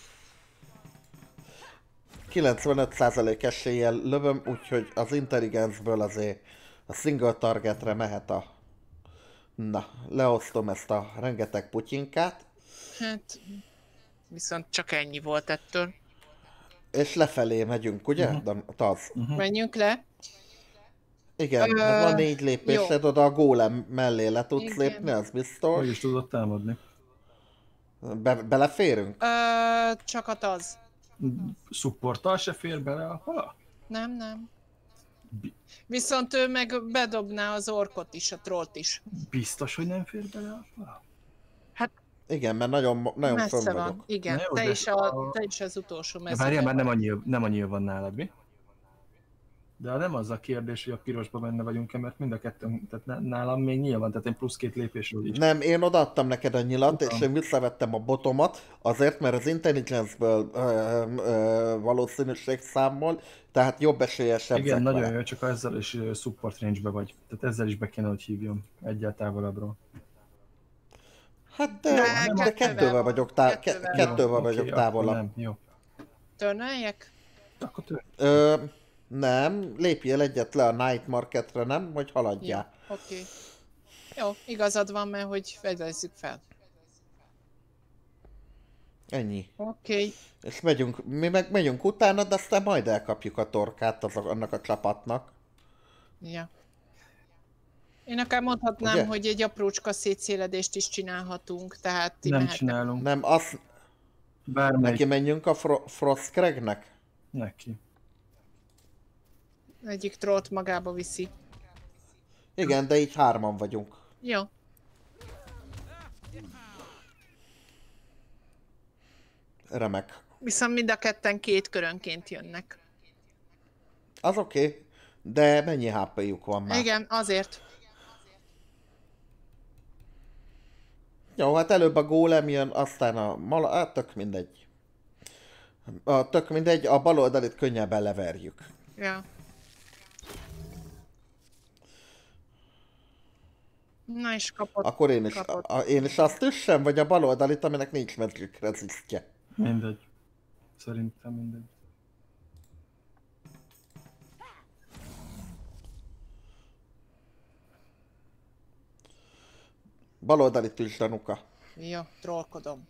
kilencvenöt százalék eséllyel lövöm, úgyhogy az intelligence-ből azért a single targetre mehet a... Na, leosztom ezt a rengeteg putyinkát, Hát, viszont csak ennyi volt ettől. és lefelé megyünk, ugye? Mhm. Uh-huh. Taz. Uh-huh. Menjünk le. Igen, Ö, uh, van négy lépésed, oda a gólem mellé le tudsz Igen. lépni, az biztos. Hogy is tudod támadni? Be, beleférünk? Ö, csak a taz. Supporttal se fér bele a hala? Nem, nem. Bi- Viszont ő meg bedobná az orkot is, a trollt is. Biztos, hogy nem fér bele a hala? Igen, mert nagyon, nagyon Messze fönn van. vagyok. Igen, Na jó, te, de is a, a- te is az utolsó De mezőben. várjál, már nem vagy. a, nyíl, nem a nyíl van nálad, mi? De nem az a kérdés, hogy a pirosba benne vagyunk-e, mert mind a kettőn, tehát ná- nálam még nyíl van, tehát én plusz két lépésről is. Nem, én odaadtam neked a nyilat, Tudom. és én visszavettem a botomat, azért, mert az intelligence-ből ö, ö, valószínűség számol, tehát jobb esélyesebb. Igen, nagyon jó, csak ezzel is ö, support range-be vagy. Tehát ezzel is be kéne, hogy hívjam egyel távolabbról. Hát de, De de, kettővel kettővel van, vagyok, tá- kettővel. ke- kettővel Jó, vagyok oké, távolabb. akkor Nem, jó. Törneljek? Akkor tör. Ö, nem, lépjél egyet le a Night Marketre, nem? Hogy Jó, haladjál. oké. Jó, igazad van, mert hogy fedezzük fel. Ennyi. Oké. Okay. És megyünk, mi meg megyünk utána, de aztán majd elkapjuk a torkát azok, annak a csapatnak. Ja. Én akár mondhatnám, Ugye? hogy egy aprócska szétszéledést is csinálhatunk, tehát ti Nem mehettek. csinálunk. Nem, azt... Bármelyik Neki menjünk a Fro Frostcragnek? neki. Egyik trollt magába viszi. Igen, de így hárman vagyunk. Jó. Remek. Viszont mind a ketten két körönként jönnek. Az oké, okay, de mennyi há pé-juk van már? Igen, azért. Jó, hát előbb a gólem jön, aztán a mala... Hát tök mindegy. A, tök mindegy, a bal oldalit könnyebben leverjük. Ja. Na és kapott. Akkor én is, kapott. a, én is azt üssem, vagy a bal oldalit, aminek nincs magic resistje. Mindegy. Szerintem mindegy. Bal oldalit üss, Danuka. Jó, trollkodom.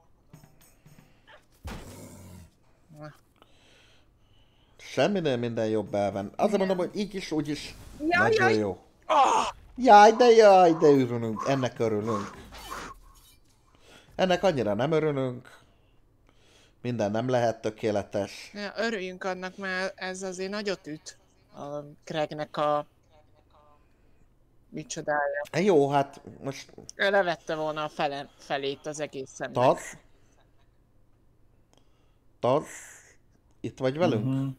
Na. Semminél minden jobb elven. Azért mondom, hogy így is, úgy is Jaj, nagyon jaj. jó. Ah! Jaj, de jaj, de örülünk. Ennek örülünk. Ennek annyira nem örülünk. Minden nem lehet tökéletes. Ja, örüljünk annak, mert ez azért nagyot üt a Craignek a... Micsodája. Jó, hát most Ő levette volna a fele, felét az egész szemnek. Taz? Taz? Itt vagy velünk? Uh-huh.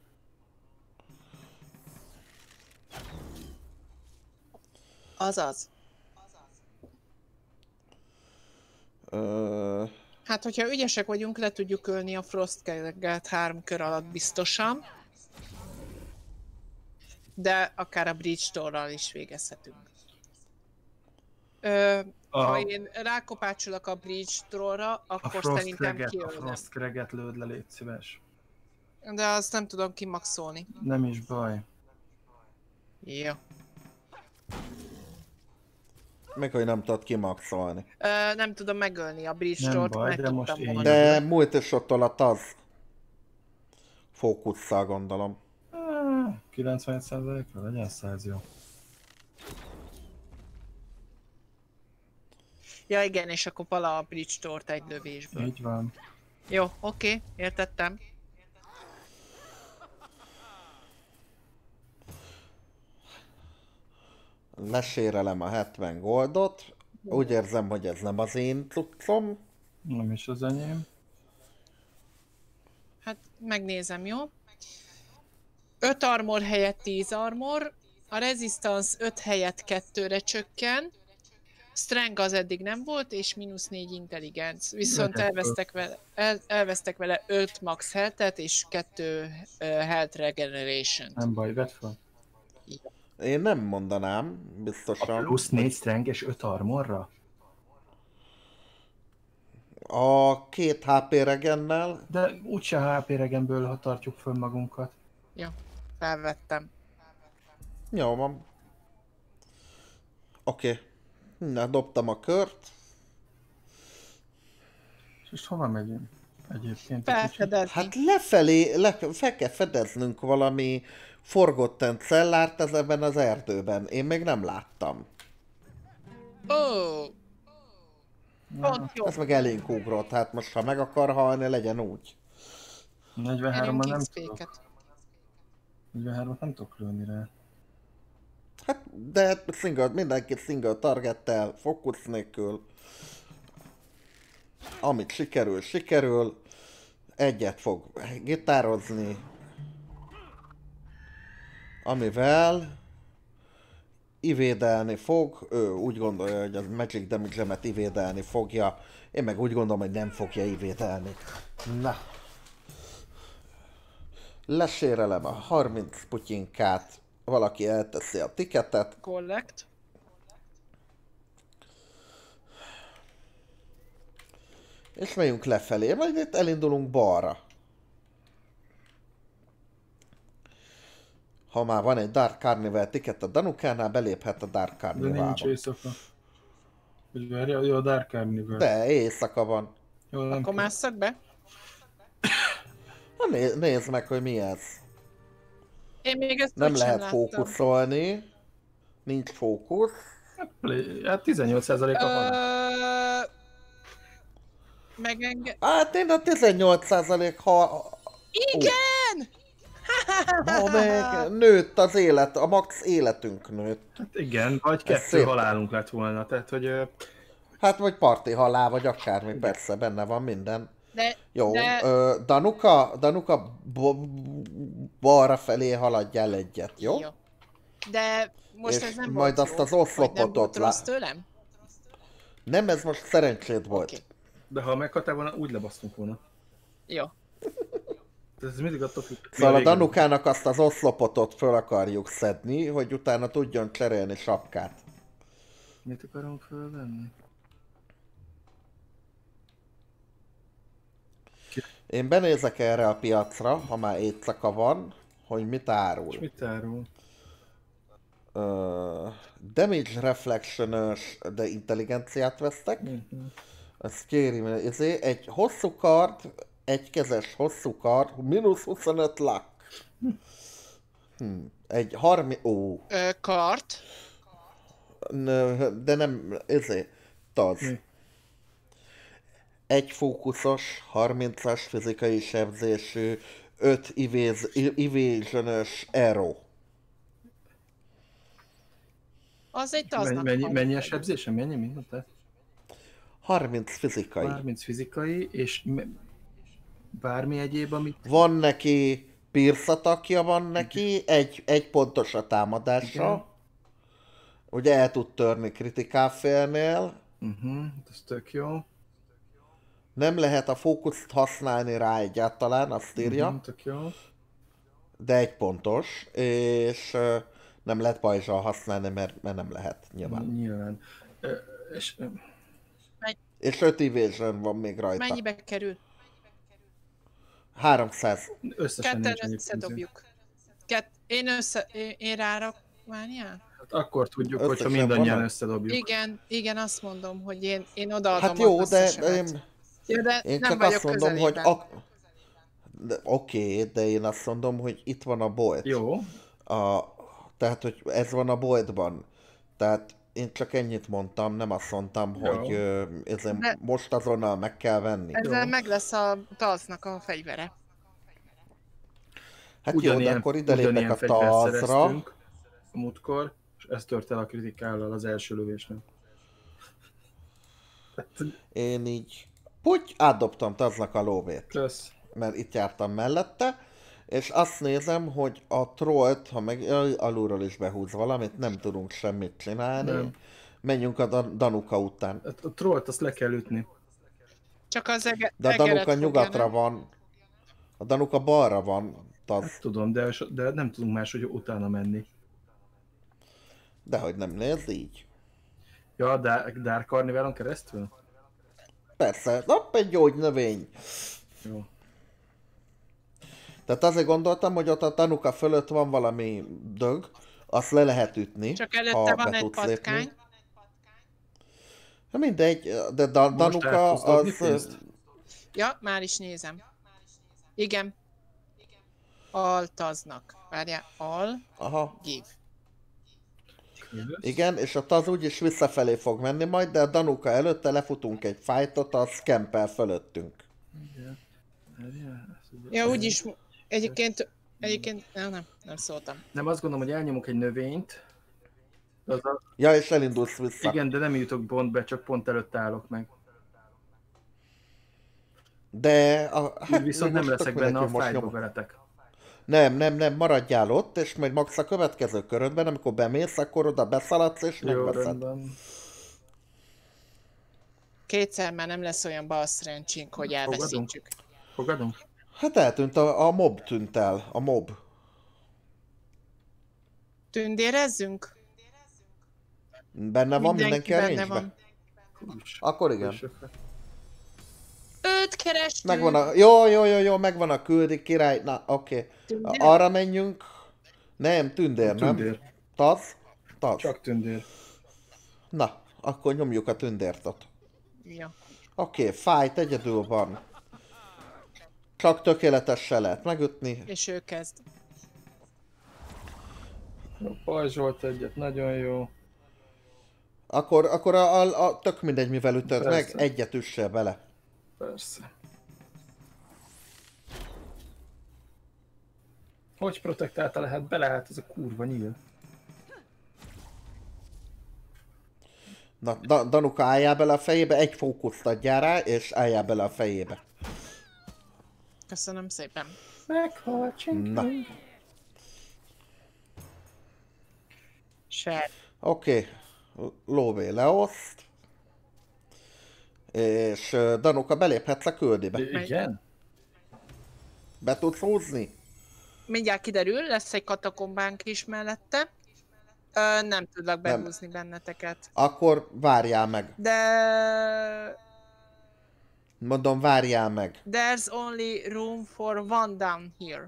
Azaz. Ö... Hát, hogyha ügyesek vagyunk, le tudjuk ölni a Frostcragget három kör alatt biztosan. De akár a Breach Torral is végezhetünk. Ö, A- ha én rákopácsolok a Breach Trollra, A akkor szerintem Frostcragget, a kiölnem. Frostcragget lőd le, légy szíves. De azt nem tudom kimaxolni. Nem is baj. Jó. Meg, hogy nem tudod kimaxolni. Ö, nem tudom megölni a Breach Nem Trollt, baj, meg de most tudtam én volna. De multisottól a Taz fókusszal gondolom. Ah, kilencvenöt százalékra legyen száz, jó. Ja igen, és akkor pala a Breach Trollt egy lövésből. Így van. Jó, oké, értettem. Lesérelem a hetven goldot. Úgy érzem, hogy ez nem az én cuccom. Nem is az enyém. Hát megnézem, jó? öt armor helyett tíz armor, a resistance öt helyett kettőre csökken, strength az eddig nem volt, és mínusz négy intelligence. Viszont Lehet, elvesztek vele, el, elvesztek vele öt max health-et és kettő uh, health regeneration. Nem baj, vedd fel. Én nem mondanám, A biztosan. plusz négy strength és öt armorra? A két há pé regennel. De úgyse há pé regemből, ha tartjuk föl magunkat. Jó, felvettem. Jó van. Oké. Okay. Na, dobtam a kört. És hova megyünk? Egyébként. Felfedezni. Hát lefelé, le, fel kell fedeznünk valami Forgotten cellárt ez ebben az erdőben. Én még nem láttam. Ó! Oh. Pont jó. Ez meg elénk ugrott, hát most ha meg akar halni, legyen úgy. negyvenhárommal nem Erőnk tudok. X-féket. negyvenhármat nem tudok lőni rá. Hát, de single, mindenki single targettel, fókusz nélkül. Amit sikerül, sikerül. Egyet fog gitározni. Amivel ivédelni fog. Ő úgy gondolja, hogy az Magic Damage-emet ivédelni fogja. Én meg úgy gondolom, hogy nem fogja ivédelni. Na. Lesérelem a harminc putyinkát. Valaki elteszi a tiketet. Collect. És megyünk lefelé, majd itt elindulunk balra. Ha már van egy Dark Carnival tiket a Danukánál, beléphet a Dark De Carnivalba. nincs éjszaka. Vagy várja, jó, a Dark Carnival. De éjszaka van. Jó, nem Akkor kell. másszak be? Na, né- nézd meg, hogy mi ez. Én még ezt Nem úgy sem lehet láttam. fókuszolni. Nincs fókusz. Play- Hát tizennyolc százalék a halál. Ö... Megenge... Hát én a tizennyolc százalék ha... Igen! Ha meg nőtt az élet, a max életünk nőtt. Hát igen, vagy kettő szép. halálunk lett volna, tehát hogy... ö, Hát vagy parti halál, vagy akármi, persze, benne van minden. De, Jó, de ö, Danuka, Danuka bo- balra felé haladjál egyet, jó? jó. De most És ez nem majd volt azt jó, az vagy oszlopot nem volt ott rossz lá- tőlem? Nem, ez most szerencséd volt. Oké. De ha meghaltál volna, úgy lebasztunk volna. Jó. Ez mindig attól függ. mi Szóval a vége. Danukának azt az oszlopot ott föl akarjuk szedni, hogy utána tudjon cserélni sapkát. Mit akarunk fölvenni? Én benézek erre a piacra, ha már éjszaka van, hogy mit árul. És mit árul? Uh, damage reflection-ös, de intelligenciát vesztek. Mhm. Ezt kéri, mert ezért egy hosszú kard, egy kezes hosszú kard, mínusz huszonöt luck. Hm. Egy harminc... Ó, Ö, kart. nö, de nem... Ezért... Taz. Mi? Egy fókuszos, harmincas fizikai sebzésű, öt evasion-ös arrow. Az egy Mennyi, taznak mennyi, van. mennyi a sebzése? Mennyi? Mi mondtál? harminc fizikai. harminc fizikai, és me- bármi egyéb, amit... Van neki pierce attackja van neki, egy, egy pontos a támadásra. Igen. Ugye el tud törni kritikál félnél. Uh-huh, ez tök jó. Nem lehet a fókuszt használni rá egyáltalán, azt írja. Uh-huh, tök jó. De egy pontos, és ö, nem lehet pajzsal használni, mert, mert nem lehet nyilván. Nyilván. Ö, és ö, És öt evasion van még rajta. Mennyibe kerül? háromszáz. összesen Ketten nincs annyi pénzünk. összedobjuk. Kett... Én össze... Én, én rárak... Várjál? Hát akkor tudjuk, hogyha Összesen mindannyian van? összedobjuk. Igen, igen, azt mondom, hogy én, én odaadom Hát jó, az de összesemet. én, Ja, de én nem csak vagyok azt mondom, hogy... közelében. A... de- Oké, de én azt mondom, hogy itt van a bolt. Jó. A... Tehát, hogy ez van a boltban. Tehát én csak ennyit mondtam, nem azt mondtam, Jó. hogy ö, ezen De- most azonnal meg kell venni. Ezzel Jó. meg lesz a taznak a fegyvere. Hát jó, de Ugyanilyen, akkor ide lépek ugyanilyen a fegyvert tazra. szereztünk a múltkor, és ez tört el a kritikállal az első lövésnél. Tehát, Én így puty, átdobtam taznak a lóvét, kösz. mert itt jártam mellette, és azt nézem, hogy a trollt, ha meg jaj, alulról is behúz valamit, nem tudunk semmit csinálni. Nem. Menjünk a Dan- Danuka után. Hát a trollt azt le kell ütni. Csak az ege... De a egeret Danuka fogja, nyugatra nem? van. A Danuka balra van, taz. Hát tudom, de, de nem tudunk máshogy utána menni. Dehogy nem nézd így. Ja, Dark, Dark Carnivalon keresztül? Persze, hopp, egy gyógynövény. Jó. Tehát azért gondoltam, hogy ott a Danuka fölött van valami dög, azt le lehet ütni, Csak ha előtte van be egy tudsz patkány. lépni. Hát mindegy, de da- Most Danuka el tudsz dobni az... pénzt? Ja, már is nézem. Igen. Al taznak. Várjál, al, Aha, give. igen, és a taz úgyis visszafelé fog menni majd, de a Danuka előtte lefutunk egy fightot, az campel fölöttünk. Ja, úgyis, egyébként, egyébként, nem, nem, nem szóltam. Nem, azt gondolom, hogy elnyomok egy növényt. Az a... Ja, és elindulsz vissza. Igen, de nem jutok pontbe, csak pont előtt állok meg. De... A, Hát, viszont nem most leszek tök benne a mindegy, hogy most fájtba nyomok. veletek. Nem, nem, nem, maradjál ott, és majd max a következő körödben, amikor bemész, akkor oda beszaladsz, és Jó, megveszed. rendben. Kétszer már nem lesz olyan bal szerencsénk, hogy elveszítsük. Fogadom? Hát eltűnt, a, a mob tűnt el, a mob. Tündérezzünk? Benne van mindenki, a benne range-ben? van. Hús. Akkor igen. Húsokra. Öt kerestünk. Megvan a... Jó, jó, jó, jó, megvan a küldi király. Na, oké. Okay. Tündér? Arra menjünk. Nem, tündér, nem? Tündér. Taz? Taz. Csak tündér. Na, akkor nyomjuk a tündért ott. Ja. Oké, okay, fight egyedül van. Csak tökéletesen lehet megütni. És ő kezd. Jó, pajzsolt egyet, nagyon jó. Akkor, akkor a, a, a tök mindegy, mivel ütöd Persze. meg, egyet üssél bele. Persze. Hogy protektálta lehet bele? Hát ez a kurva nyíl. Na, da, Danuka, álljál bele a fejébe, egy fókuszt adjál rá, és álljál bele a fejébe. Köszönöm szépen. Meghalt senki. Na. Se. Oké, okay. Lóvé leoszt. És uh, Danuka, beléphetsz a küldibe. Igen? Be tudsz húzni? Mindjárt kiderül, lesz egy katakombánk is mellette. Ö, nem tudlak Nem. behúzni benneteket. Akkor várjál meg. De... Mondom, várjál meg. There's only room for one down here.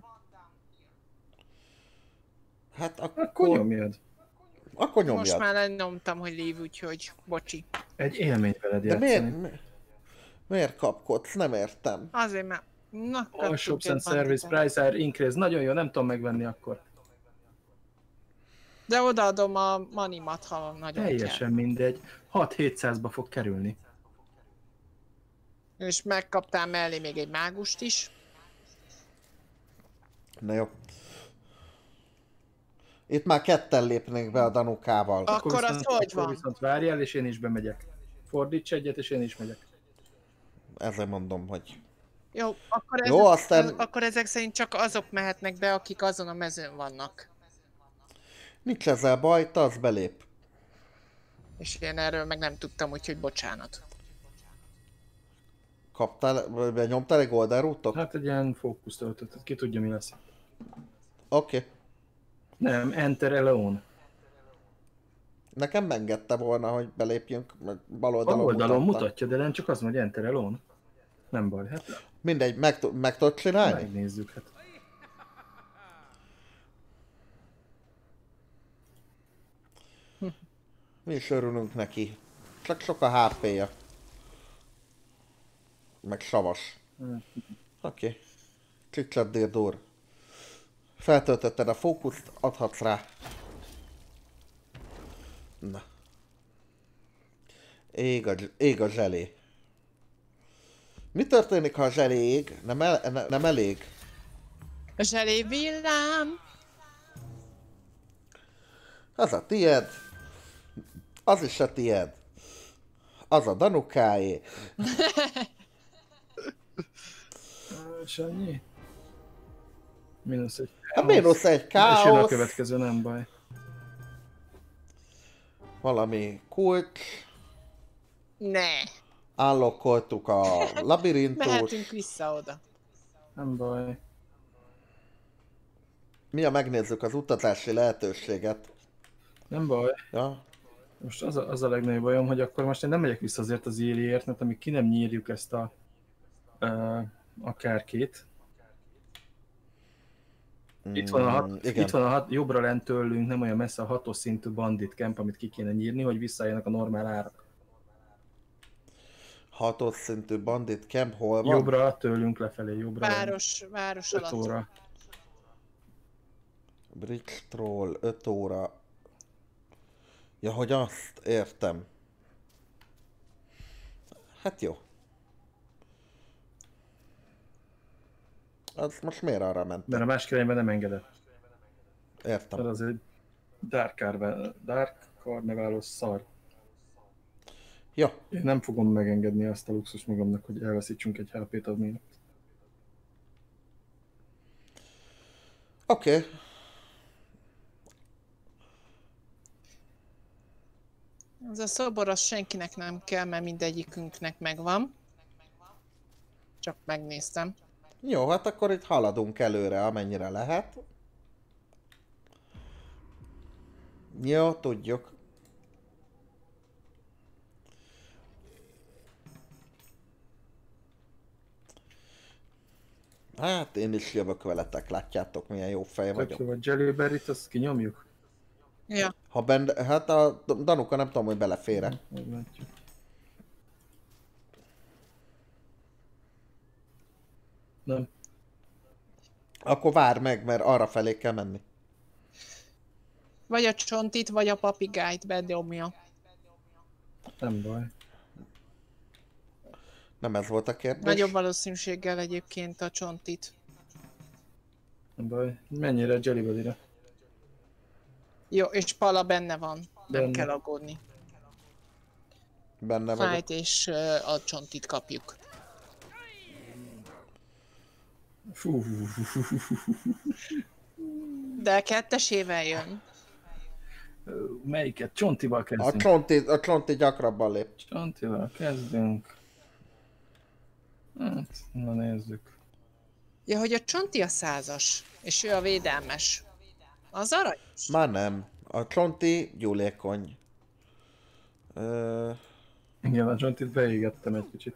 Hát Akkor akkor, nyomjad. akkor Most nyomjad. már nyomtam, hogy leave, úgyhogy bocsi. Egy élményt veled De játszani. miért, mi- miért kapkodsz? Nem értem. Azért mert... Na, All kaptuk shops egy and service banditát. price are increased. Nagyon jó, nem tudom megvenni akkor. De odaadom a manimat, ha nagyon Teljesen kell. mindegy. hat-hétszázba fog kerülni. És megkaptál mellé még egy mágust is. Na jó. Itt már ketten lépnénk be a Danukával. A- Akkor az hogy akkor van? viszont várjál, és én is bemegyek. Fordíts egyet, és én is megyek. Ezzel mondom, hogy... Jó, akkor, Jó, ezek, aztán- az, akkor ezek szerint csak azok mehetnek be, akik azon a mezőn vannak. Nincs ezzel baj, te az belép. És én erről meg nem tudtam, úgyhogy bocsánat. Kaptál, vagy benyomtál egy Golden Rootot? Hát egy ilyen fókuszt töltöttet, ki tudja mi lesz. Oké. Okay. Nem, enter alone. Nekem megengedte volna, hogy belépjünk, mert bal A oldalon, oldalon mutatta. mutatja, de nem csak az, hogy enter alone. Nem baj, hát Mindegy, meg, tud- meg tudod csinálni? megnézzük. Hát. Mi is örülünk neki. Csak sok a há pé-ja. Meg savas. Oké. Okay. Csicsad Dirdur. Feltöltötted a fókuszt, adhatsz rá. Na. Ég a, ég a zselé. Mi történik, ha a zselé ég? Nem, el, ne, nem elég? Zselé villám! Az a tied. Az is a tied. Az a Danukáé. És annyi? Mínusz egy A mínusz egy És jön a káosz. következő, nem baj. Valami kulcs. Ne! Állokkoltuk a labirintus. Mehetünk vissza oda. Nem baj. Mi a megnézzük az utazási lehetőséget. Nem baj. Ja. Most az a, az a legnagyobb bajom, hogy akkor most én nem megyek vissza azért az Iriért, mert amíg ki nem nyírjuk ezt a, a, a kárkét. Itt van a, hat, Mm, igen. itt van a hat, jobbra lent tőlünk, nem olyan messze a hatos szintű bandit camp, amit ki kéne nyírni, hogy visszajönnek a normál árak. Hatos szintű bandit camp hol van? Jobbra tőlünk lefelé, jobbra. Város, város öt alatt. óra. Bridge Troll, öt óra. Ja, hogy azt értem. Hát jó. Az most miért arra ment? Mert a másik irányban nem engedett. Tehát Értem. az egy Dark, Carve- Dark Carnivalos szar. Ja, Én nem fogom megengedni azt a luxus magamnak, hogy elveszítsünk egy há pét adni. oké. Okay. Az a szobor, az senkinek nem kell, mert mindegyikünknek megvan. Csak megnéztem. Jó, hát akkor itt haladunk előre, amennyire lehet. Jó, tudjuk. Hát én is jövök veletek, látjátok milyen jó fej Tök vagyok. jó, vagy Jellyberry-t, azt kinyomjuk? Ja, Ha benne, hát a Danuka nem tudom, hogy belefér-e. Meglátjuk. Nem. Akkor várj meg, mert arra felé kell menni. Vagy a csontit, vagy a papigájt bedobja. Nem baj. Nem ez volt a kérdés. Nagyobb valószínűséggel egyébként a csontit. Nem baj. Mennyire Jellybellyre? Jó, és Pala benne van. Nem Benne. kell aggódni. Benne vagyok. Fájt és uh, a csontit kapjuk. Fú, fú, fú, fú, fú, fú, fú. De kettesével jön. Ö, Melyiket? Csontival A kezdünk. csonti, a csonti gyakrabban lép. Csontival kezdünk. Hát, na nézzük. Ja, hogy a csonti a százas, és ő a védelmes. Az aranyos. Már nem. A csonti gyúlékony. Ö... Igen, a csontit beégettem egy kicsit.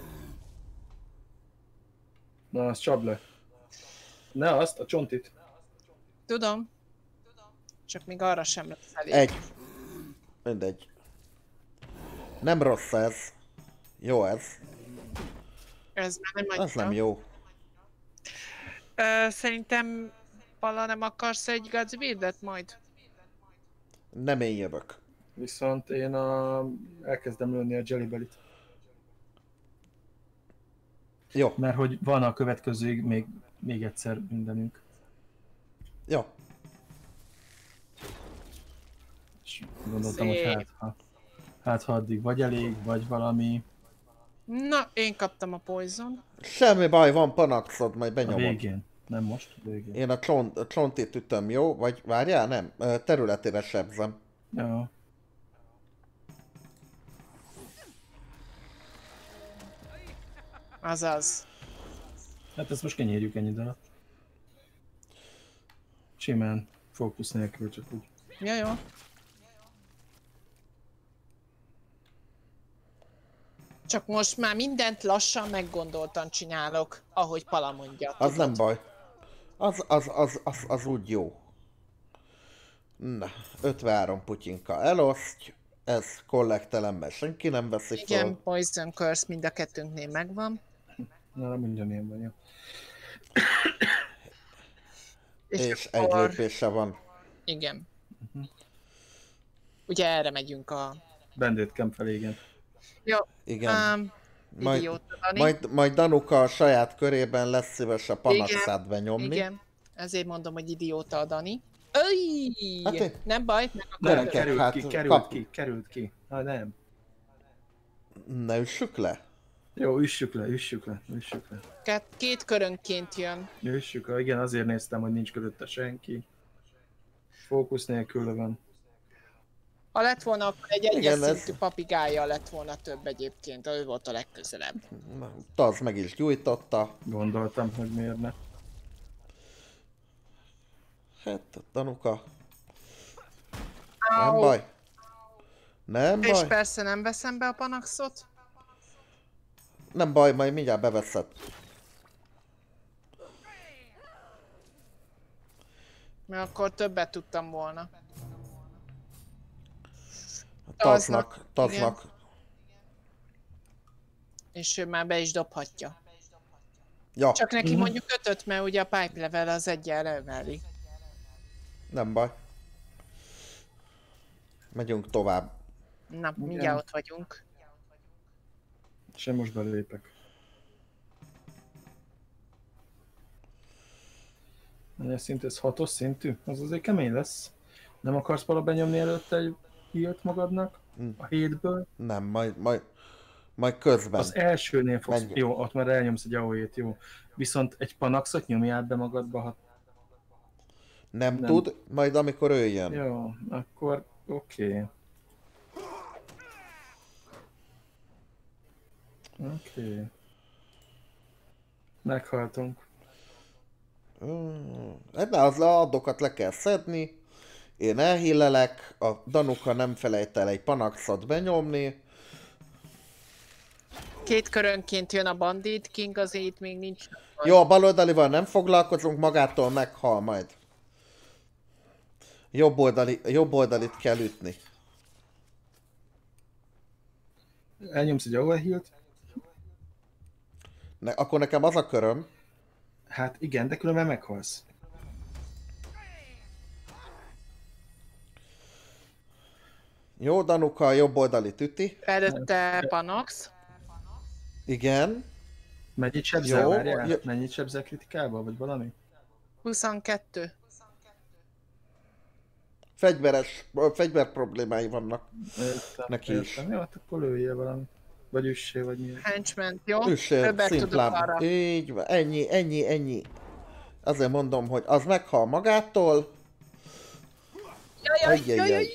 Na, azt csapd le. Ne azt, a csontit. Tudom. Csak még arra sem lesz elég. Egy. Mindegy. Nem rossz ez. Jó ez. Ez már nem annyira. Az nem jó. Ö, szerintem Pala, nem akarsz egy Godspeed-et majd? Nem én jövök. Viszont én a... elkezdem lőni a Jellybellyt. Jó. Mert hogy van a következőig még, még egyszer mindenünk. Jó. És gondoltam, hogy Szép. hát ha, hát ha addig vagy elég, vagy valami Na, én kaptam a poison. Semmi baj, van panaxod, majd a benyomod. végén. Nem most, a végén. Én a, csont, a csontit ütöm, jó? Vagy várjál, nem? Ö, Területére sebzem. Jó. Azaz. Hát ezt most kinyírjuk ennyi alatt. Simán, fókusz nélkül, csak úgy. Ja, jó. Csak most már mindent lassan, meggondoltan csinálok, ahogy Pala mondja. Az tudod? nem baj. Az, az, az, az, az úgy jó. Na, ötvenhárom putyinka elosztj. Ez kollektelemben senki nem veszi fel. Igen, Poison Curse mind a kettőnknél megvan. Na, nem ugyanilyen van, jó. És egy lépése van. Igen. Ugye erre megyünk a... Bandit Camp felé, igen. Jó, Igen. um, Majd, idióta, Dani. majd, majd Danuka a saját körében lesz szíves a panaxát benyomni. Igen, ezért mondom, hogy idióta a Dani. Öj! Hát én- Nem baj, meg Nem, akarod. került hát ki, került kap- ki, került ki. Ha nem. Ne üssük le? Jó, üssük le, üssük le, üssük le. Két, két körönként jön. Üssük le, igen, azért néztem, hogy nincs körülötte senki. Fókusz nélkül van. Ha lett volna, akkor egy egyes Igen, ez- szintű papigája lett volna több egyébként, ő volt a legközelebb. Na, Taz meg is gyújtotta. Gondoltam, hogy miért ne. Hát, Danuka. Nem Au. baj. Nem És baj. persze nem veszem be a panaxot. Nem baj, majd mindjárt beveszed. Mert akkor többet tudtam volna. Taznak, Taznak, Taznak. És ő már be is dobhatja. Ja, Csak neki Mhm. mondjuk ötöt, mert ugye a pipe level az egyen emeli. nem baj. Megyünk tovább. Na, Igen. mindjárt ott vagyunk. Sem most belépek. Mennyi szint, ez hatos szintű? Az azért kemény lesz. Nem akarsz vala benyomni előtte egy hírt magadnak? Hm. A hétből? Nem, majd, majd, majd közben. Az elsőnél fogsz, Menj. jó, ott már elnyomsz egy á o é-t, jó. Viszont egy panaxot nyomjál be magadba, ha... Nem, nem. tud, majd amikor ő jön. Jó, akkor oké. Okay. Oké. Okay. Meghaltunk. Mm, hát na, az addokat le kell szedni. Én elhillelek, a Danuka nem felejt el egy panaxot benyomni. Két körönként jön a Bandit King, azért itt még nincs. Jó, a baloldalival nem foglalkozunk, magától meghal majd. Jobb, oldali, jobb oldalit kell ütni. Elnyomsz egy overheal-t? Ne, akkor nekem az a köröm, Hát igen, de különben meghalsz. Jó, Danuka a jobb oldali tüti. Előtte Panox. Igen. Mennyit sebzel, Jó, várjál? jó. Mennyit sebzel kritikálba, vagy valami? huszonkettő. Fegyveres, fegyver problémái vannak Értem, neki is. értem. Jó, hát akkor lőjél valami. Vagy üssé, vagy mi. Henchman, jó? Üssé, Többet tudok szimplán. arra. Így van, ennyi, ennyi, ennyi. Azért mondom, hogy az meghal magától. Jaj, jaj, jaj, jaj.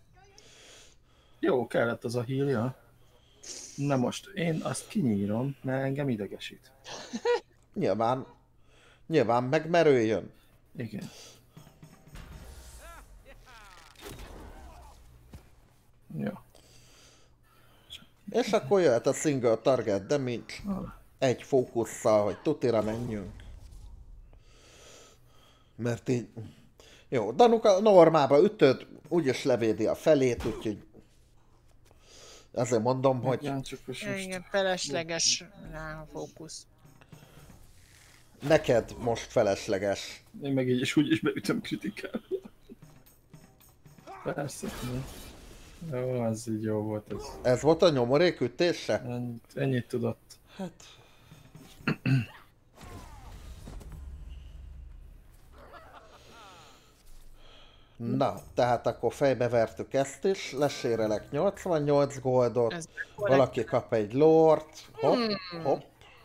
Jó, kellett az a hílja. Na most, én azt kinyírom, mert engem idegesít. Nyilván, nyilván megmerüljön. Igen. Jó. És akkor jöhet a single target damage. Ah. Egy fókusszal, hogy tutira menjünk. Mert így... Jó, Danuka normálba ütöd, úgyis levédi a felét, úgyhogy... Ezért mondom, hogy Igen, csak most most... Igen, felesleges rá a fókusz. neked most felesleges. Én meg így is úgy is beütöm kritikálba. Persze. Jó, az így jó volt ez. Ez volt a nyomorék ütése? Ennyit, ennyit tudott. Hát... Na, tehát akkor fejbevertük ezt is, lesérelek nyolcvannyolc goldot, Ez valaki kap egy lort, hopp, hopp.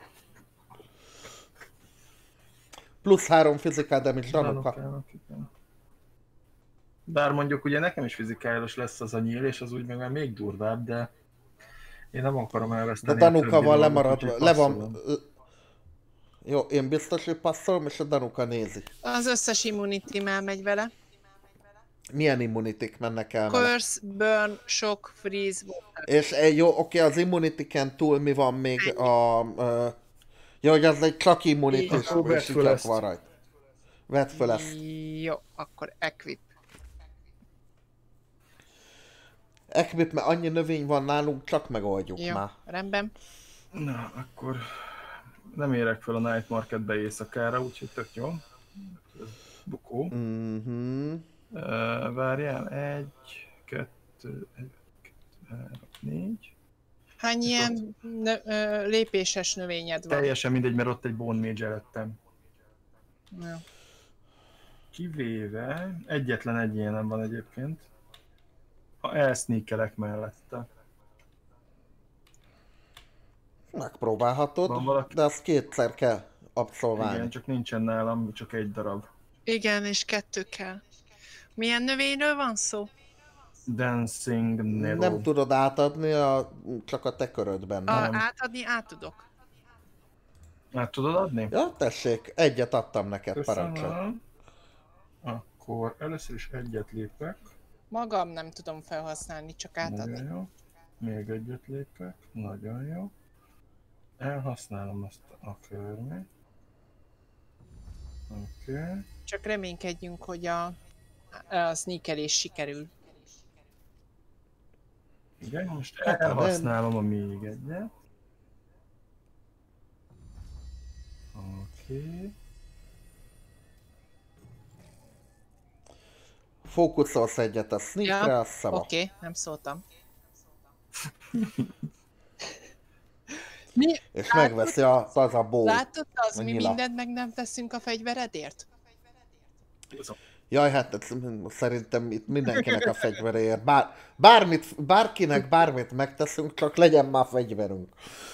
Plusz három physical damage Danuka. Danukának, igen. Bár mondjuk ugye nekem is fizikális lesz az a nyíl, és az úgy meg már még durvább, de én nem akarom De elveszteni. Danuka van lemaradva, lemaradva, le van... Jó, én biztos, hogy passzolom, és a Danuka nézi. Az összes immunity megy vele. Milyen immunitik mennek el vele? Curse, burn, shock, freeze, water. És eh, jó, oké, az immunitiken túl mi van még a... Uh, jó, hogy az egy csak immunitis, Akkor vedd és föl csak ezt. van rajta. Vedd föl ezt. Jó, akkor equip. Equip, mert annyi növény van nálunk, csak megoldjuk Jó, már. rendben. Na, akkor nem érek fel a Night Marketbe éjszakára, úgyhogy tök jó. Ez bukó. Mhm. Uh, várjál, egy, kettő, egy, kettő, három, négy. Hány ilyen nö, ö, lépéses növényed van? Teljesen mindegy, mert ott egy Bone Mage előttem. Jó. Kivéve, egyetlen egy ilyenem van egyébként. Ha elszníkelek mellette. Megpróbálhatod, Van valaki? de azt kétszer kell abszolválni. Igen, csak nincsen nálam, csak egy darab. Igen, és kettő kell. Milyen növényről van szó? Dancing Nero. Nem tudod átadni, a, csak a te körödben. A, Nem. átadni át tudok. Át tudod adni? Ja, tessék, egyet adtam neked, Köszönöm. parancsolj. Akkor először is egyet lépek. Magam nem tudom felhasználni, csak átadni. Nagyon jó. Még egyet lépek. Nagyon jó. Elhasználom ezt a körmét. Oké. Okay. Csak reménykedjünk, hogy a, a sneakelés sikerül. Igen, most Hát, ha elhasználom a még egyet. Oké. Okay. Fókuszolsz egyet a sneakre, Ja, a szava. Oké, okay, nem szóltam. Mi? És megveszi a, az a bó. Látod, az a mi nyila. mindent meg nem teszünk a fegyveredért? Jaj, hát ez, szerintem itt mindenkinek a fegyveréért. Bár, bármit, bárkinek bármit megteszünk, csak legyen már fegyverünk.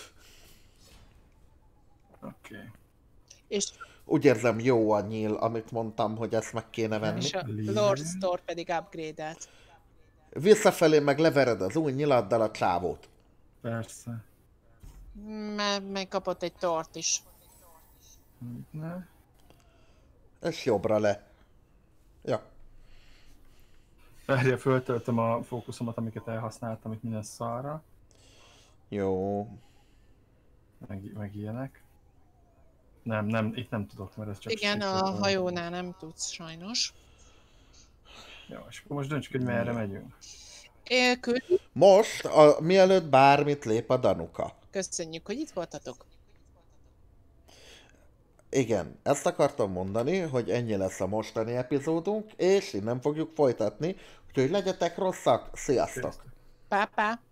Oké. Okay. És, Úgy érzem, jó a nyíl, amit mondtam, hogy ezt meg kéne venni. és a Lord Store pedig upgrade-elt. Visszafelé meg levered az új nyiladdal a csávót. Persze. Mert megkapott egy tort is. Ne. És jobbra le. Ja. Várja, föltöltöm a fókuszomat, amiket elhasználtam itt minden szarra. Jó. Meg, meg ilyenek. Nem, nem, itt nem tudok, mert ez csak... Igen, a secret. hajónál nem tudsz sajnos. Jó, és akkor most döntsük, hogy merre megyünk. Élkül, Most, a, mielőtt bármit lép a Danuka. köszönjük, hogy itt voltatok. Igen, ezt akartam mondani, hogy ennyi lesz a mostani epizódunk, és innen fogjuk folytatni, úgyhogy legyetek rosszak, sziasztok! Pá, pá.